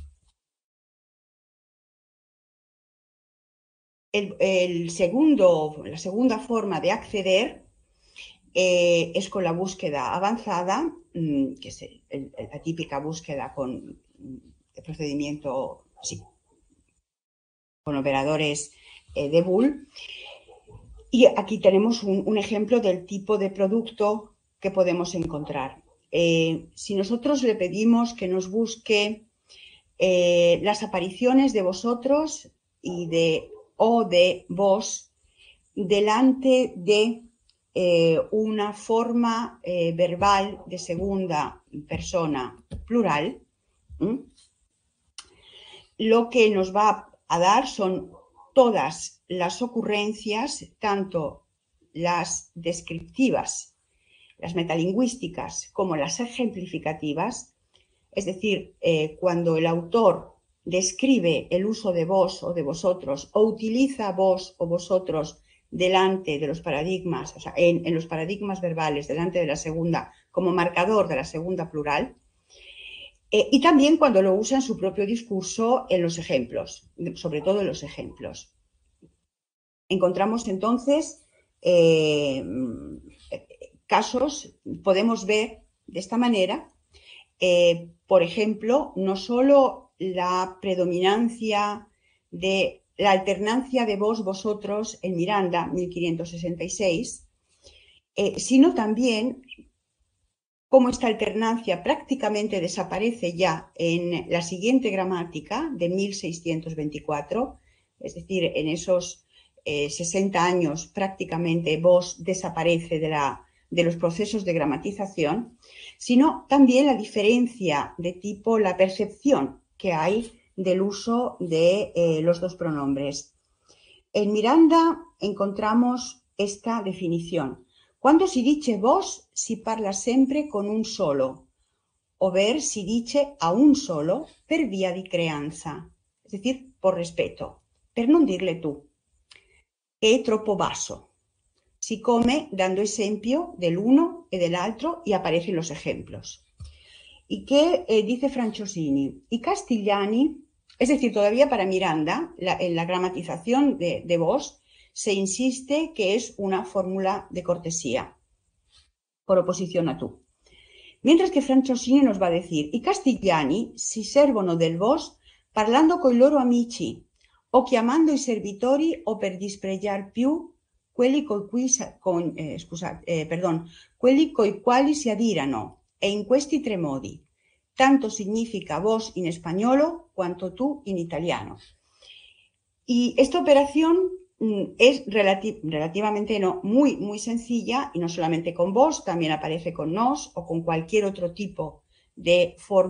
La segunda forma de acceder es con la búsqueda avanzada, que es la típica búsqueda con el procedimiento, sí, con operadores de Boole. Y aquí tenemos un ejemplo del tipo de producto que podemos encontrar. Si nosotros le pedimos que nos busque las apariciones de vosotros o de vos delante de una forma verbal de segunda persona plural, lo que nos va a dar son todas las ocurrencias, tanto las descriptivas, las metalingüísticas, como las ejemplificativas. Es decir, cuando el autor describe el uso de vos o de vosotros, o utiliza vos o vosotros delante de los paradigmas, o sea, en los paradigmas verbales, delante de la segunda, como marcador de la segunda plural, y también cuando lo usa en su propio discurso en los ejemplos, sobre todo en los ejemplos. Encontramos entonces casos, podemos ver de esta manera, por ejemplo, no solo la predominancia de la alternancia de vos, vosotros en Miranda, 1566, sino también cómo esta alternancia prácticamente desaparece ya en la siguiente gramática de 1624, es decir, en esos 60 años prácticamente vos desaparece de los procesos de gramatización, sino también la diferencia de tipo, la percepción que hay del uso de los dos pronombres. En Miranda encontramos esta definición. Quando si dice vos, si parla sempre con un solo, ovver si dice a un solo per via di creanza, es decir, por respeto, per non dirle tu, che è troppo basso, siccome dando esempio del uno e dell'altro y aparecen los ejemplos. ¿Y qué dice Franciosini? Y Castigliani, es decir, todavía para Miranda, en la gramatización de vos, se insiste que es una fórmula de cortesía, por oposición a tú. Mientras que Franciosini nos va a decir, i Castigliani si servono del vos parlando coi loro amici o chiamando i servitori o per dispregiar più quelli coi quali si adirano, e in questi tre modi. Tanto significa vos in españolo cuanto tú in italiano. Y esta operación es relativamente muy, muy sencilla, y no solamente con vos, también aparece con nos o con cualquier otro tipo de forma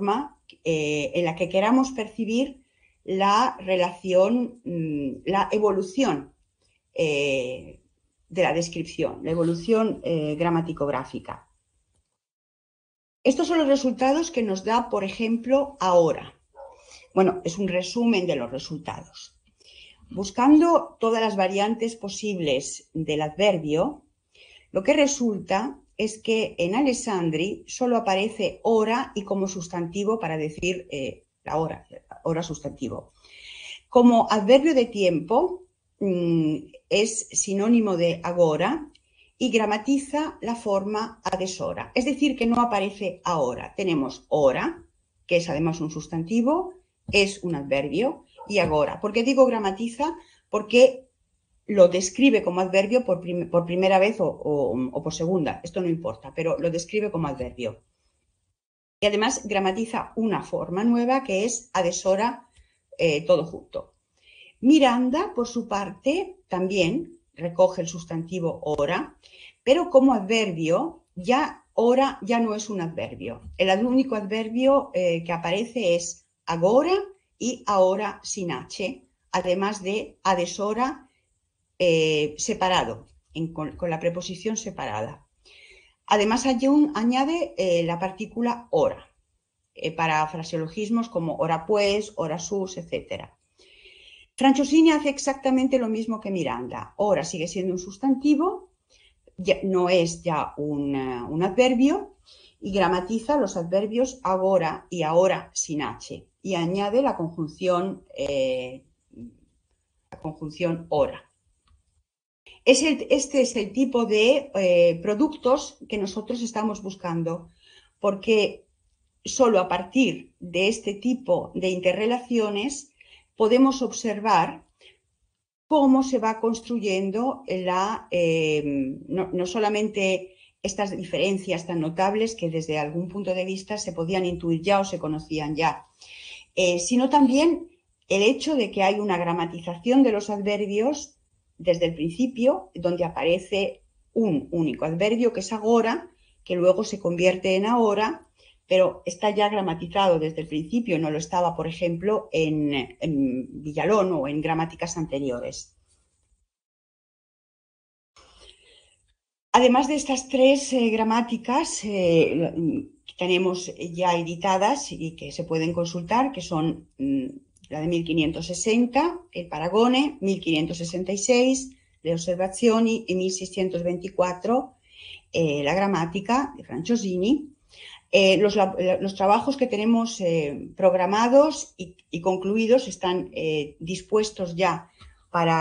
en la que queramos percibir la relación, la evolución de la descripción, la evolución gramaticográfica. Estos son los resultados que nos da, por ejemplo, ahora. Bueno, es un resumen de los resultados. Buscando todas las variantes posibles del adverbio, lo que resulta es que en Alessandri solo aparece ora y como sustantivo para decir la hora sustantivo. Como adverbio de tiempo es sinónimo de agora y gramatiza la forma ad esora, es decir, que no aparece ahora. Tenemos ora, que es además un sustantivo, es un adverbio, y agora. ¿Por qué digo gramatiza? Porque lo describe como adverbio por primera vez o por segunda, esto no importa, pero lo describe como adverbio. Y además gramatiza una forma nueva que es ad esora, todo junto. Miranda, por su parte, también recoge el sustantivo hora, pero como adverbio, ya hora ya no es un adverbio. El único adverbio que aparece es agora y ahora sin H, además de ad esora separado, con la preposición separada. Además, añade la partícula hora, para fraseologismos como hora pues, hora sus, etc. Franciosini hace exactamente lo mismo que Miranda. Hora sigue siendo un sustantivo, no es ya un adverbio, y gramatiza los adverbios agora y ahora sin H, y añade la conjunción hora. Este es el tipo de productos que nosotros estamos buscando, porque solo a partir de este tipo de interrelaciones podemos observar cómo se va construyendo no solamente estas diferencias tan notables que desde algún punto de vista se podían intuir ya o se conocían ya, sino también el hecho de que hay una gramatización de los adverbios desde el principio, donde aparece un único adverbio que es agora, que luego se convierte en ahora, pero está ya gramatizado desde el principio, no lo estaba, por ejemplo, en Villalón o en gramáticas anteriores. Además de estas tres gramáticas que tenemos ya editadas y que se pueden consultar, que son la de 1560, el Paragone, 1566, le Osservazioni y 1624, la gramática de Franciosini. Los trabajos que tenemos programados y concluidos están dispuestos ya para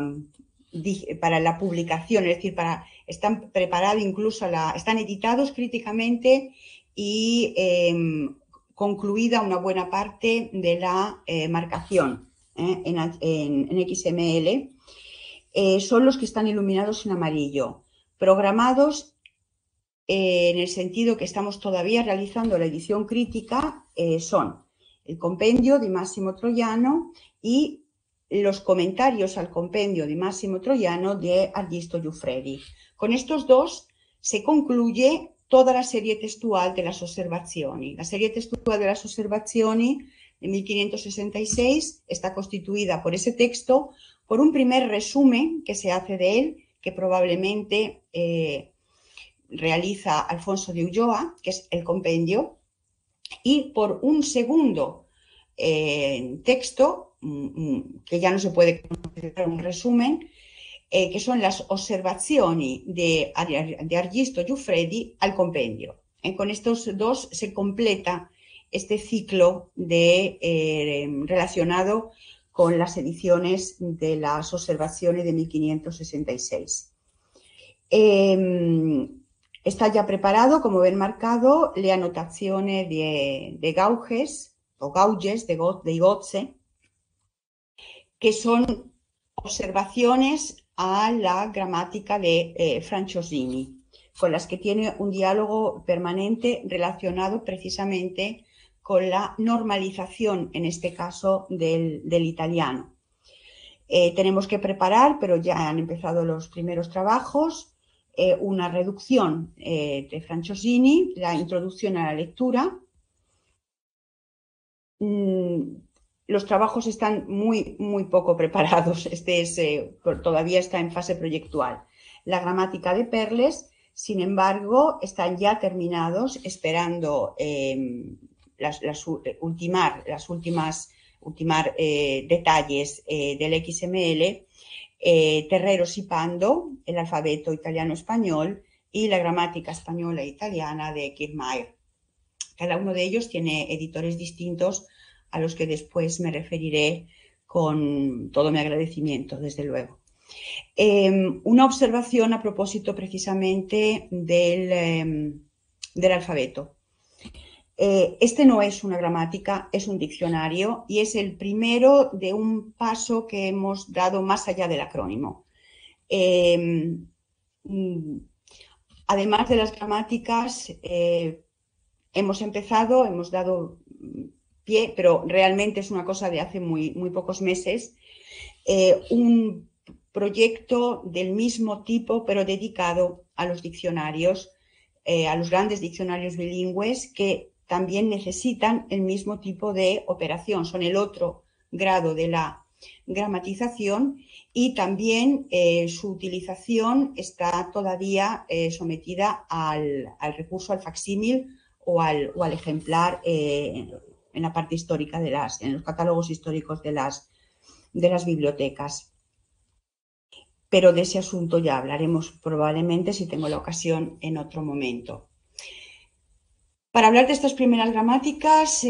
la publicación, es decir, están preparados incluso, están editados críticamente y concluida una buena parte de la marcación en XML. Son los que están iluminados en amarillo, programados en el sentido que estamos todavía realizando la edición crítica, son el compendio de Massimo Troiano y los comentarios al compendio de Massimo Troiano de Argisto Giuffredi. Con estos dos se concluye toda la serie textual de las Osservazioni. La serie textual de las Osservazioni de 1566 está constituida por ese texto, por un primer resumen que se hace de él, que probablemente realiza Alfonso de Ulloa, que es el compendio, y por un segundo texto, que ya no se puede considerar un resumen, que son las Osservazioni de Argisto Giuffredi al compendio. Con estos dos se completa este ciclo relacionado con las ediciones de las Osservazioni de 1566. Está ya preparado, como ven marcado, le annotazione de Gauges o Gauges de Igozze, que son observaciones a la gramática de Franciosini, con las que tiene un diálogo permanente relacionado precisamente con la normalización, en este caso, del italiano. Tenemos que preparar, pero ya han empezado los primeros trabajos, una reducción de Franciosini, la introducción a la lectura, los trabajos están muy poco preparados. Todavía está en fase proyectual. La gramática de Perles, sin embargo, están ya terminados, esperando ultimar detalles del XML, Terreros y Pando, el alfabeto italiano-español, y la gramática española e italiana de Kiermaier. Cada uno de ellos tiene editores distintos a los que después me referiré con todo mi agradecimiento, desde luego. Una observación a propósito precisamente del alfabeto. Este no es una gramática, es un diccionario y es el primero de un paso que hemos dado más allá del acrónimo. Además de las gramáticas, hemos dado pie, pero realmente es una cosa de hace muy pocos meses, un proyecto del mismo tipo, pero dedicado a los diccionarios, a los grandes diccionarios bilingües que también necesitan el mismo tipo de operación, son el otro grado de la gramatización y también su utilización está todavía sometida al recurso, al facsímil o al ejemplar en la parte histórica en los catálogos históricos de las bibliotecas. Pero de ese asunto ya hablaremos probablemente, si tengo la ocasión, en otro momento. Para hablar de estas primeras gramáticas,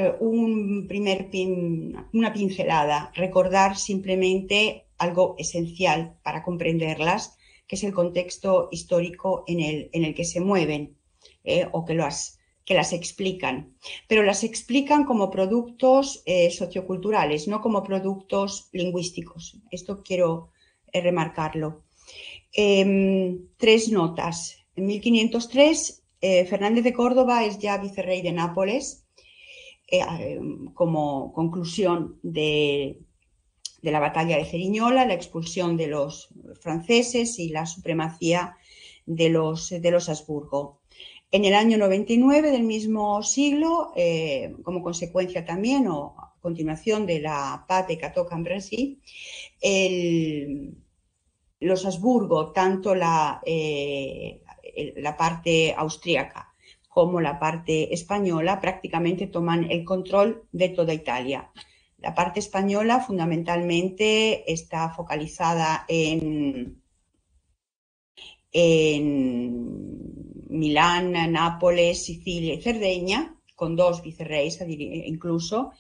una pincelada, recordar simplemente algo esencial para comprenderlas, que es el contexto histórico en el que se mueven o que las explican. Pero las explican como productos socioculturales, no como productos lingüísticos. Esto quiero remarcarlo. 3 notas. En 1503, Fernández de Córdoba es ya vicerrey de Nápoles, como conclusión de la batalla de Ceriñola, la expulsión de los franceses y la supremacía de los Habsburgo. En el año 99 del mismo siglo, como consecuencia también o a continuación de la paz de Cateau-Cambrésis, los Habsburgo, tanto la parte austríaca como la parte española, prácticamente toman el control de toda Italia. La parte española fundamentalmente está focalizada en Milán, Nápoles, Sicilia y Cerdeña, con 2 vicerreyes incluso.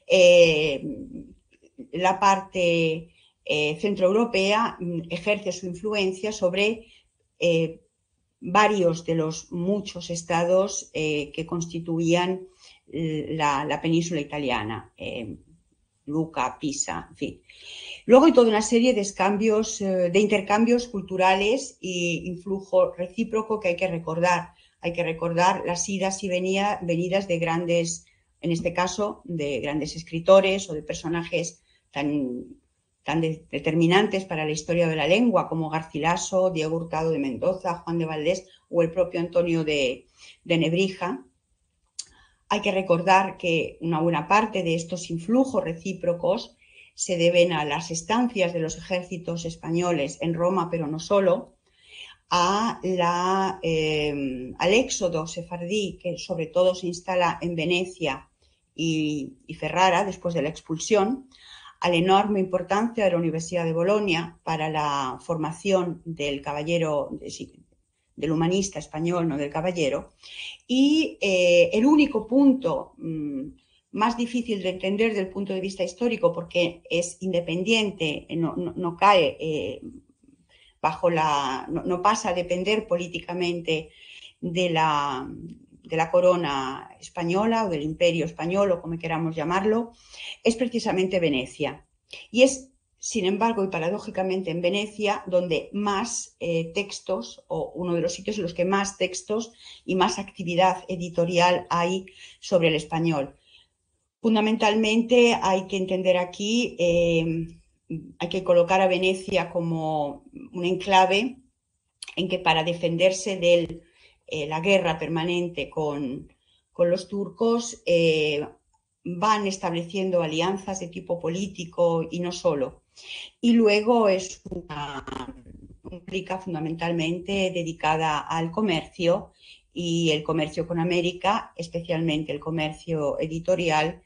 La parte centroeuropea ejerce su influencia sobre varios de los muchos estados que constituían la península italiana, Lucca, Pisa, en fin. Luego hay toda una serie de intercambios culturales y influjo recíproco que hay que recordar. Hay que recordar las idas y venidas de grandes, en este caso, de grandes escritores o de personajes tan determinantes para la historia de la lengua como Garcilaso, Diego Hurtado de Mendoza, Juan de Valdés o el propio Antonio de Nebrija. Hay que recordar que una buena parte de estos influjos recíprocos se deben a las estancias de los ejércitos españoles en Roma, pero no solo, al éxodo sefardí, que sobre todo se instala en Venecia y Ferrara después de la expulsión, a la enorme importancia de la Universidad de Bolonia para la formación del caballero, del humanista español, no del caballero, y el único punto más difícil de entender desde el punto de vista histórico, porque es independiente, no cae no pasa a depender políticamente de la corona española o del imperio español o como queramos llamarlo, es precisamente Venecia. Y es, sin embargo, y paradójicamente en Venecia, donde más textos, o uno de los sitios en los que más textos y más actividad editorial hay sobre el español. Fundamentalmente hay que entender aquí, hay que colocar a Venecia como un enclave en que para defenderse de la guerra permanente con los turcos, van estableciendo alianzas de tipo político y no solo. Y luego es una rubrica fundamentalmente dedicada al comercio, y el comercio con América, especialmente el comercio editorial,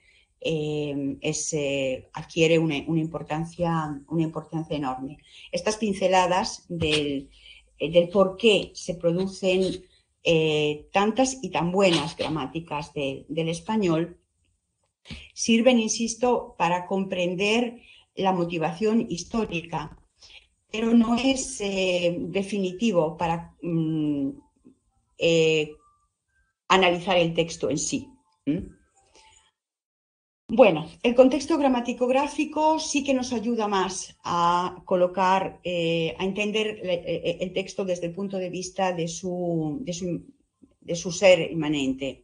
adquiere una importancia enorme. Estas pinceladas del por qué se producen tantas y tan buenas gramáticas del español sirven, insisto, para comprender la motivación histórica, pero no es definitivo para analizar el texto en sí. Bueno, el contexto gramático-gráfico sí que nos ayuda más a colocar, a entender el texto desde el punto de vista de su ser inmanente.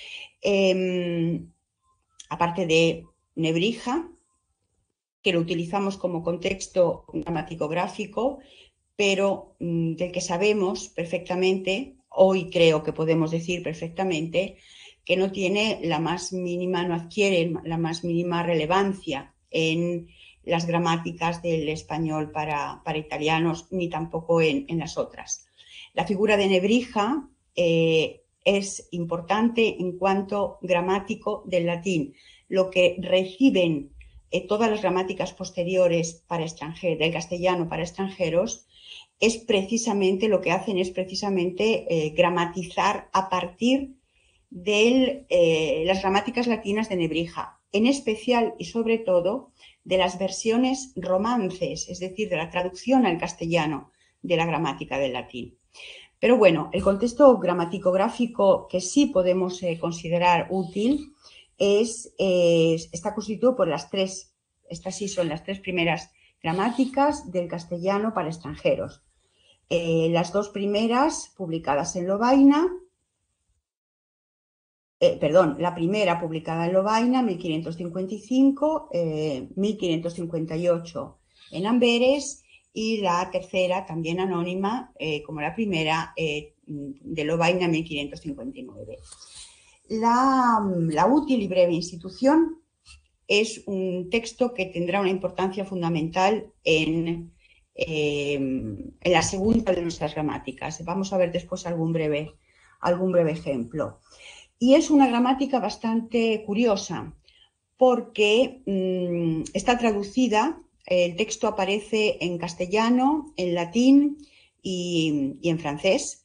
Aparte de Nebrija, que lo utilizamos como contexto gramático-gráfico, pero del que sabemos perfectamente, hoy creo que podemos decir perfectamente, que no tiene la más mínima, no adquiere la más mínima relevancia en las gramáticas del español para italianos, ni tampoco en las otras. La figura de Nebrija es importante en cuanto gramático del latín. Lo que reciben todas las gramáticas posteriores para extranjeros, del castellano para extranjeros, es precisamente lo que hacen, es precisamente gramatizar a partir de las gramáticas latinas de Nebrija, en especial y sobre todo de las versiones romances, es decir, de la traducción al castellano de la gramática del latín. Pero bueno, el contexto gramático-gráfico que sí podemos considerar útil está constituido por estas sí son las tres primeras gramáticas del castellano para extranjeros. Las dos primeras publicadas en Lovaina, la primera publicada en Lovaina, 1555, 1558 en Amberes, y la tercera, también anónima, como la primera, de Lovaina, 1559. La útil y breve institución es un texto que tendrá una importancia fundamental en la segunda de nuestras gramáticas. Vamos a ver después algún breve ejemplo. Y es una gramática bastante curiosa porque está traducida, el texto aparece en castellano, en latín y en francés.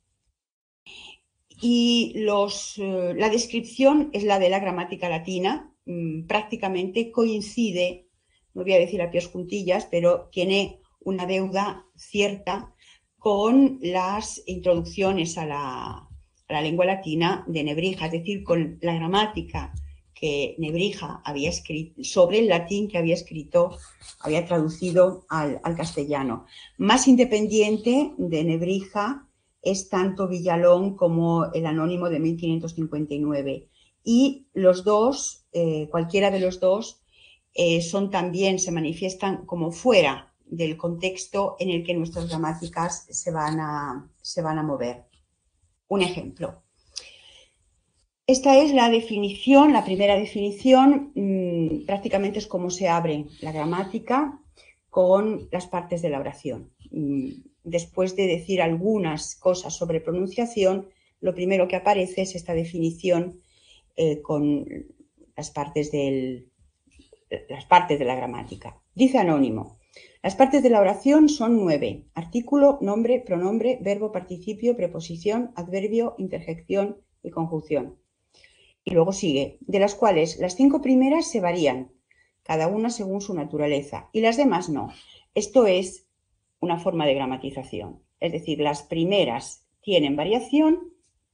Y la descripción es la de la gramática latina, prácticamente coincide, no voy a decir a pies juntillas, pero tiene una deuda cierta con las introducciones a la lengua latina de Nebrija, es decir, con la gramática que Nebrija había escrito, sobre el latín que había traducido al castellano. Más independiente de Nebrija es tanto Villalón como el anónimo de 1559. Y los dos, cualquiera de los dos, se manifiestan como fuera del contexto en el que nuestras gramáticas se van a mover. Un ejemplo. Esta es la definición, la primera definición, prácticamente es como se abre la gramática con las partes de la oración. Después de decir algunas cosas sobre pronunciación, lo primero que aparece es esta definición con las partes de la gramática. Dice Anónimo: las partes de la oración son 9: artículo, nombre, pronombre, verbo, participio, preposición, adverbio, interjección y conjunción. Y luego sigue, de las cuales las 5 primeras se varían, cada una según su naturaleza, y las demás no. Esto es una forma de gramatización, es decir, las primeras tienen variación,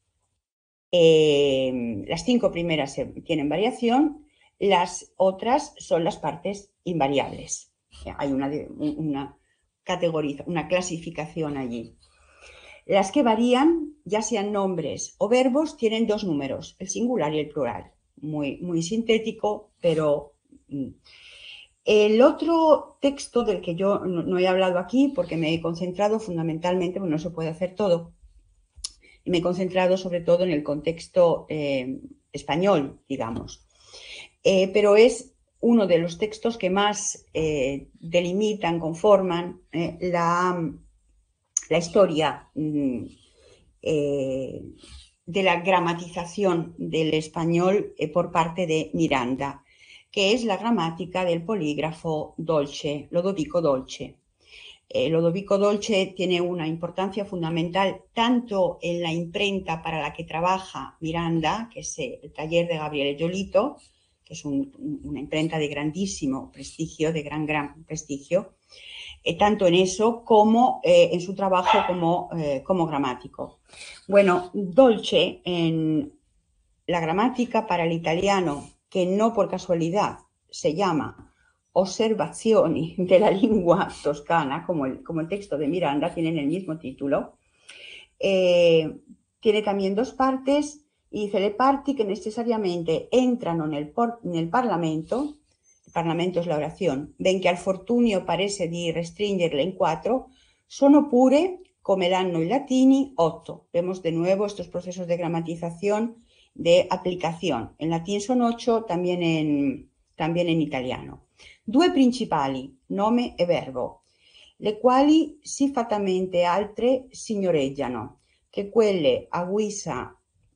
las 5 primeras tienen variación, las otras son las partes invariables. Hay una clasificación allí. Las que varían, ya sean nombres o verbos, tienen 2 números, el singular y el plural. Muy, muy sintético, pero... El otro texto del que yo no he hablado aquí, porque me he concentrado fundamentalmente, bueno, no se puede hacer todo, y me he concentrado sobre todo en el contexto español, digamos. pero es uno de los textos que más delimitan, conforman la historia de la gramatización del español por parte de Miranda, que es la gramática del polígrafo Dolce, Lodovico Dolce. Lodovico Dolce tiene una importancia fundamental tanto en la imprenta para la que trabaja Miranda, que es el taller de Gabriele Giolito, que es una imprenta de grandísimo prestigio, de gran prestigio, tanto en eso como en su trabajo como gramático. Bueno, Dolce en la gramática para el italiano, que no por casualidad se llama Osservazioni de la lingua toscana, como el texto de Miranda, tienen el mismo título. Tiene también dos partes y dice le parti che necessariamente entrano nel Parlamento. Il Parlamento es la oración, benché al fortunio parece di restringerle in 4, sono pure, come danno i latini, 8. Vemos de nuevo estos procesos de gramatización de aplicación. En latín son 8, también en italiano. Due principali, nome e verbo, le quali siffatamente altre signoreggiano, che quelle a guisa,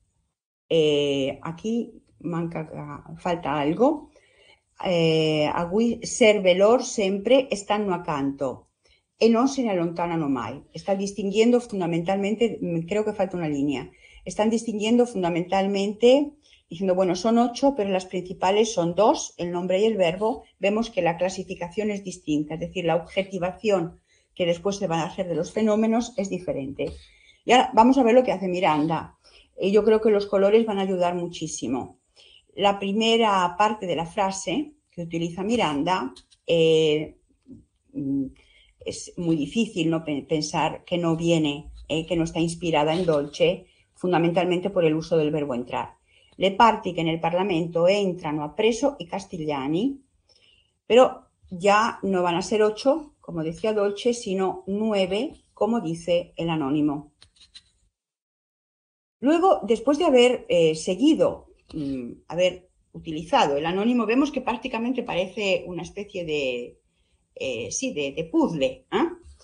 aquí falta algo, serve lor sempre e stanno accanto e non se ne allontanano mai. Está distinguiendo fundamentalmente, creo que falta una línea, están distinguiendo fundamentalmente diciendo, bueno, son 8, pero las principales son 2, el nombre y el verbo. Vemos que la clasificación es distinta, es decir, la objetivación que después se va a hacer de los fenómenos es diferente. Y ahora vamos a ver lo que hace Miranda. Yo creo que los colores van a ayudar muchísimo. La primera parte de la frase que utiliza Miranda es muy difícil no pensar que no viene, que no está inspirada en Dolce, fundamentalmente por el uso del verbo entrar. Le parti che nel Parlamento entrano a preso i castigliani, pero ya no van a ser 8, como decía Dolce, sino 9, como dice el anónimo. Luego, después de haber haber utilizado el anónimo, vemos que prácticamente parece una especie de puzzle.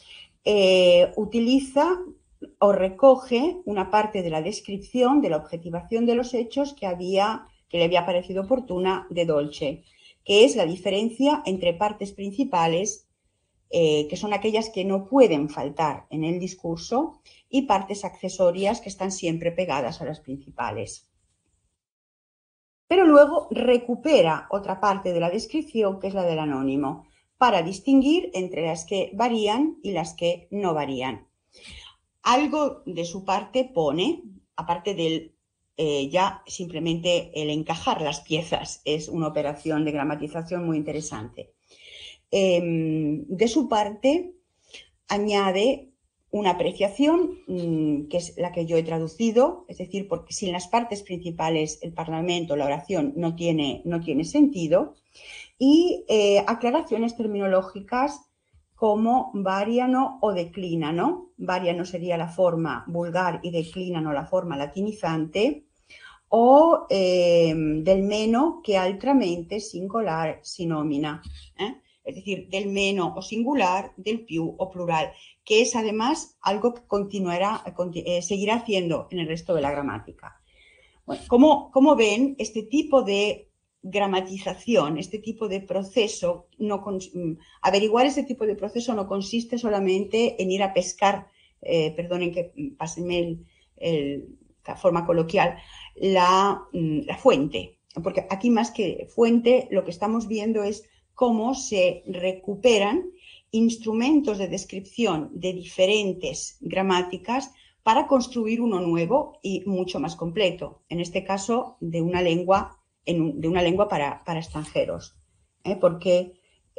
Utiliza o recoge una parte de la descripción, de la objetivación de los hechos que le había parecido oportuna de Dolce, que es la diferencia entre partes principales, que son aquellas que no pueden faltar en el discurso, y partes accesorias que están siempre pegadas a las principales. Pero luego recupera otra parte de la descripción, que es la del anónimo, para distinguir entre las que varían y las que no varían. Algo de su parte pone, aparte del ya simplemente el encajar las piezas, es una operación de gramatización muy interesante. De su parte añade una apreciación, que es la que yo he traducido, es decir, porque sin las partes principales el Parlamento, la oración, no tiene sentido, y aclaraciones terminológicas como variano o declinano. Variano sería la forma vulgar y declinano la forma latinizante, o del meno che altramente singolar si nomina, es decir, del meno o singular, del più o plural, que es además algo que seguirá haciendo en el resto de la gramática. Bueno, como ven, este tipo de gramatización, este tipo de proceso, averiguar este tipo de proceso no consiste solamente en ir a pescar, perdonen que pásenme la forma coloquial, la fuente, porque aquí más que fuente lo que estamos viendo es cómo se recuperan instrumentos de descripción de diferentes gramáticas para construir uno nuevo y mucho más completo, en este caso de una lengua para extranjeros, porque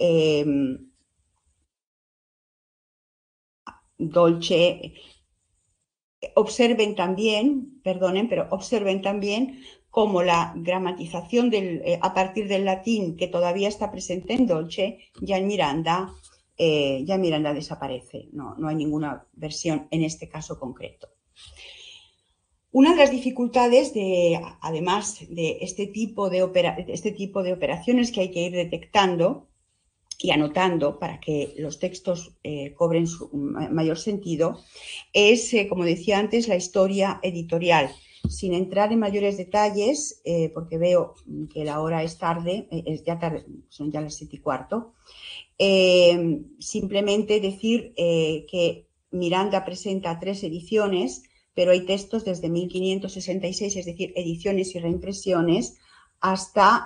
Dolce, observen también cómo la gramatización a partir del latín, que todavía está presente en Dolce, ya en Miranda desaparece, no hay ninguna versión en este caso concreto. Una de las dificultades, además de este tipo de operaciones que hay que ir detectando y anotando para que los textos cobren su mayor sentido, es, como decía antes, la historia editorial. Sin entrar en mayores detalles, porque veo que la hora es tarde, son ya las 7:15, simplemente decir que Miranda presenta 3 ediciones, pero hay textos desde 1566, es decir, ediciones y reimpresiones, hasta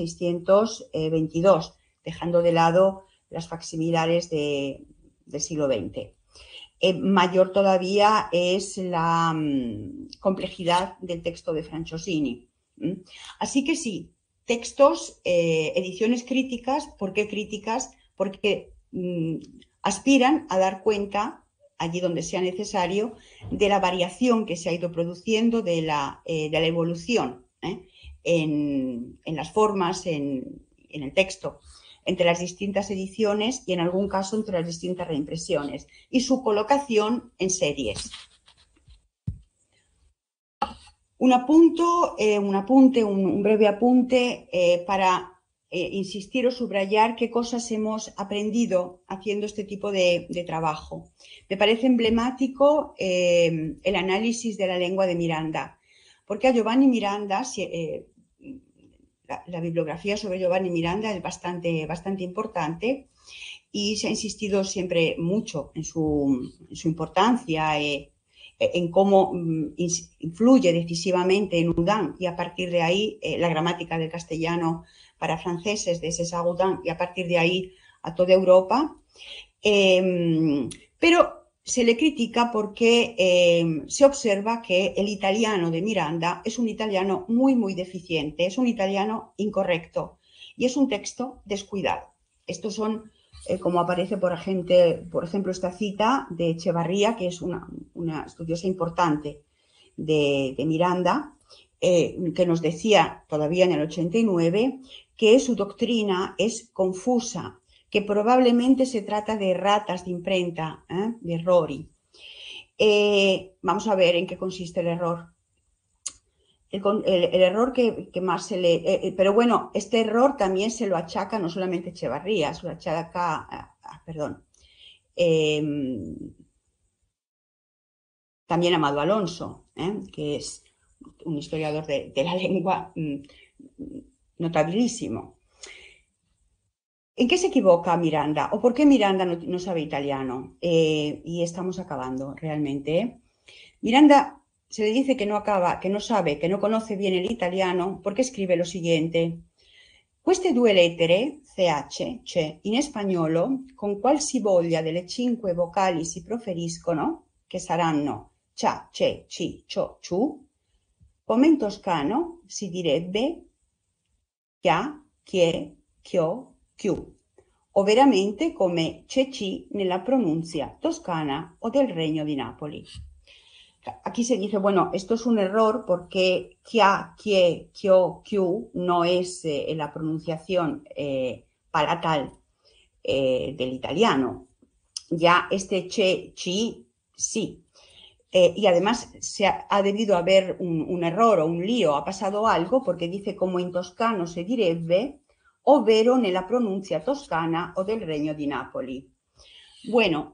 1622, dejando de lado las facsimilares del siglo XX. Mayor todavía es la complejidad del texto de Franciosini. Así que sí, textos, ediciones críticas. ¿Por qué críticas? Porque aspiran a dar cuenta, allí donde sea necesario, de la variación que se ha ido produciendo, de la evolución en las formas, en el texto, entre las distintas ediciones y en algún caso entre las distintas reimpresiones, y su colocación en series. Un breve apunte para insistir o subrayar qué cosas hemos aprendido haciendo este tipo de trabajo. Me parece emblemático el análisis de la lengua de Miranda, porque a Giovanni Miranda, la bibliografía sobre Giovanni Miranda es bastante importante, y se ha insistido siempre mucho en su importancia, en cómo influye decisivamente en Houdin, y a partir de ahí la gramática del castellano para franceses de César Houdin, y a partir de ahí a toda Europa. Pero se le critica porque se observa que el italiano de Miranda es un italiano muy deficiente, es un italiano incorrecto y es un texto descuidado. Estos son, como aparece por ejemplo, esta cita de Echevarría, que es una estudiosa importante de Miranda, que nos decía todavía en el 89 que su doctrina es confusa, que probablemente se trata de erratas de imprenta, de errori. Vamos a ver en qué consiste el error. El error que más se le... pero bueno, este error también se lo achaca no solamente Echevarría, se lo achaca... también Amado Alonso, que es un historiador de la lengua notabilísimo. ¿En qué se equivoca Miranda? ¿O por qué Miranda no sabe italiano? Y estamos acabando realmente. Miranda se le dice que no sabe, que no conoce bien el italiano, porque escribe lo siguiente: queste due lettere, CH, CE, in spagnolo, con qualsivoglia delle 5 vocali si proferiscono, che saranno CHA, CE, CI, CIO, CIU, come in toscano si direbbe CHIA, CHIE, CHIO, CHIU, o veramente come CC nella pronuncia toscana o del Regno di Napoli. Aquí se dice, bueno, esto es un error porque kia, kie, kio, kiu no es la pronunciación palatal del italiano. Ya este che, chi, sí. Y además se ha debido haber un error o un lío, ha pasado algo, porque dice como in toscano se direbbe, ovvero nella pronuncia toscana o del Regno di Napoli. Bueno,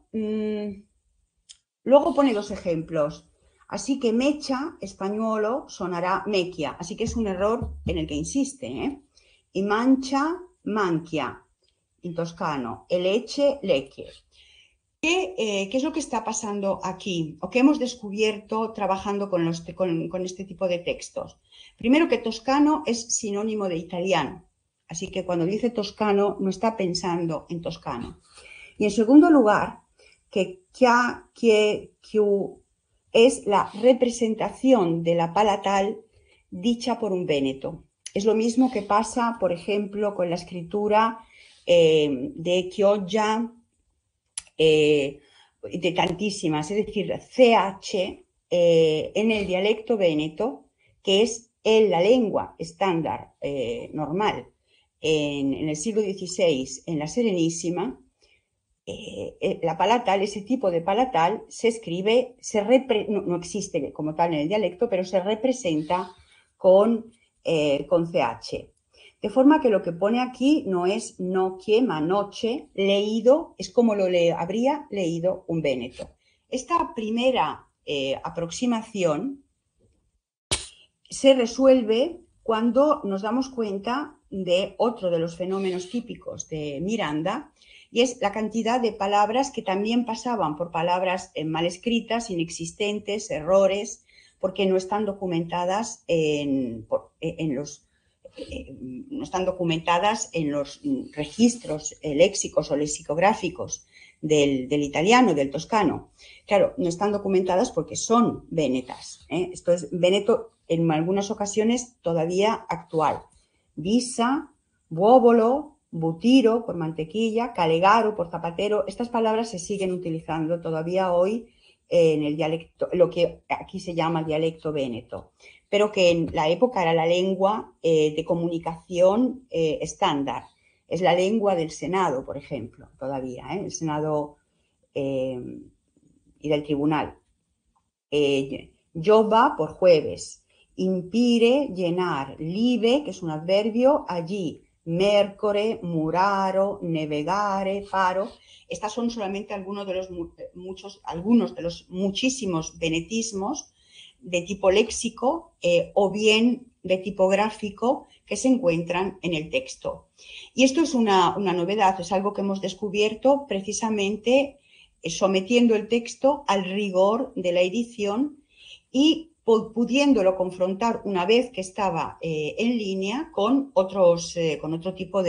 luego pone 2 ejemplos. Así que mecha, españolo, sonará mequia. Así que es un error en el que insiste. Y mancha, manquia, en toscano. Eleche, leche. ¿Qué es lo que está pasando aquí? ¿O qué hemos descubierto trabajando con este tipo de textos? Primero, que toscano es sinónimo de italiano. Así que cuando dice toscano, no está pensando en toscano. Y en segundo lugar, que kia, kie, kiu es la representación de la palatal dicha por un véneto. Es lo mismo que pasa, por ejemplo, con la escritura de Chioggia, de tantísimas, es decir, CH en el dialecto véneto, que es la lengua estándar normal en el siglo XVI en la Serenísima, la palatal, ese tipo de palatal, se escribe, no existe como tal en el dialecto, pero se representa con CH. De forma que lo que pone aquí no es noche, noche, leído, es como habría leído un véneto. Esta primera aproximación se resuelve cuando nos damos cuenta de otro de los fenómenos típicos de Miranda, y es la cantidad de palabras que también pasaban por palabras mal escritas, inexistentes, errores, porque no están documentadas no están documentadas en los registros léxicos o lexicográficos del italiano, del toscano. Claro, no están documentadas porque son vénetas. Esto es véneto en algunas ocasiones todavía actual. Visa, buóvolo, butiro por mantequilla, calegaro por zapatero. Estas palabras se siguen utilizando todavía hoy en el dialecto, lo que aquí se llama dialecto véneto, pero que en la época era la lengua de comunicación estándar. Es la lengua del Senado, por ejemplo, todavía, el Senado y del Tribunal. Jova por jueves, impire, llenar, live, que es un adverbio, allí, mercore, muraro, nevegare, faro. Estas son solamente algunos de los muchísimos venetismos de tipo léxico o bien de tipo gráfico que se encuentran en el texto. Y esto es una novedad, es algo que hemos descubierto precisamente sometiendo el texto al rigor de la edición y pudiéndolo confrontar una vez que estaba en línea con otro tipo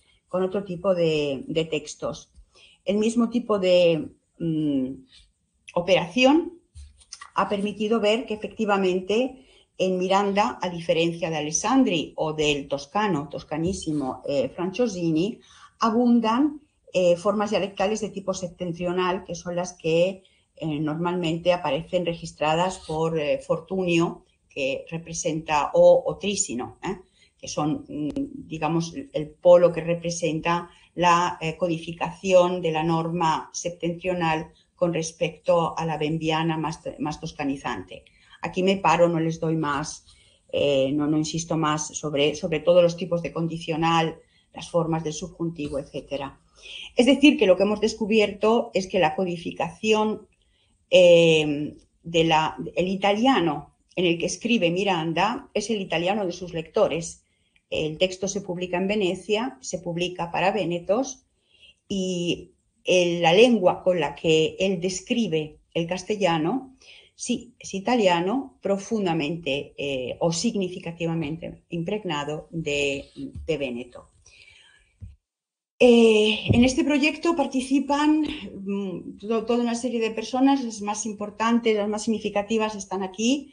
de textos. El mismo tipo de operación ha permitido ver que efectivamente en Miranda, a diferencia de Alessandri o del toscanísimo Franciosini, abundan formas dialectales de tipo septentrional, que son las que normalmente aparecen registradas por Fortunio, que representa, o Trísino, que son, digamos, el polo que representa la codificación de la norma septentrional con respecto a la bembiana más toscanizante. Aquí me paro, no les doy más, no insisto más sobre todos los tipos de condicional, las formas del subjuntivo, etc. Es decir, que lo que hemos descubierto es que la codificación el italiano en el que escribe Miranda es el italiano de sus lectores. El texto se publica en Venecia, se publica para vénetos y la lengua con la que él describe el castellano sí es italiano profundamente o significativamente impregnado de véneto. En este proyecto participan toda una serie de personas, las más importantes, las más significativas están aquí,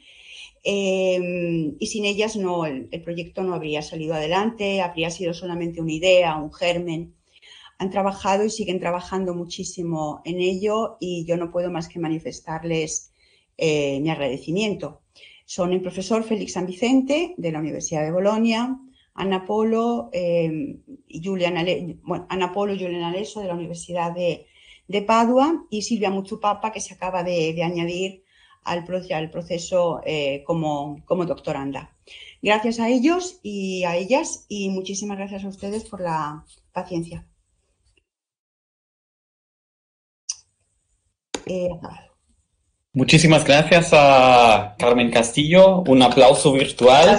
y sin ellas el proyecto no habría salido adelante, habría sido solamente una idea, un germen. Han trabajado y siguen trabajando muchísimo en ello y yo no puedo más que manifestarles mi agradecimiento. Son el profesor Félix San Vicente de la Universidad de Bolonia, Ana Polo y Julian Aleso de la Universidad de Padua y Silvia Mutsupapa, que se acaba de añadir al proceso como doctoranda. Gracias a ellos y a ellas y muchísimas gracias a ustedes por la paciencia. Muchísimas gracias a Carmen Castillo. Un aplauso virtual.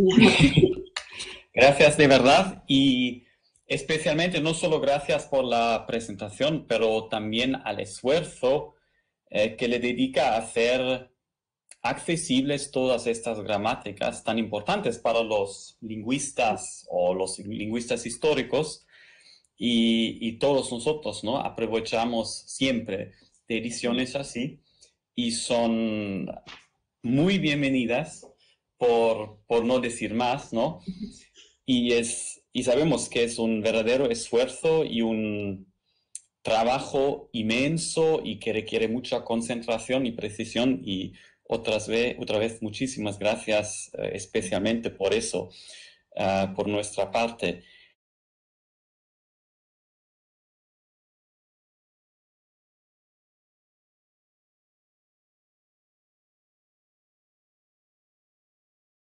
Gracias de verdad y especialmente no solo gracias por la presentación, pero también al esfuerzo que le dedica a hacer accesibles todas estas gramáticas tan importantes para los lingüistas o los lingüistas históricos y todos nosotros, ¿no? Aprovechamos siempre de ediciones así y son muy bienvenidas por no decir más, ¿no? Y sabemos que es un verdadero esfuerzo y un trabajo inmenso y que requiere mucha concentración y precisión y otra vez muchísimas gracias especialmente por eso, por nuestra parte.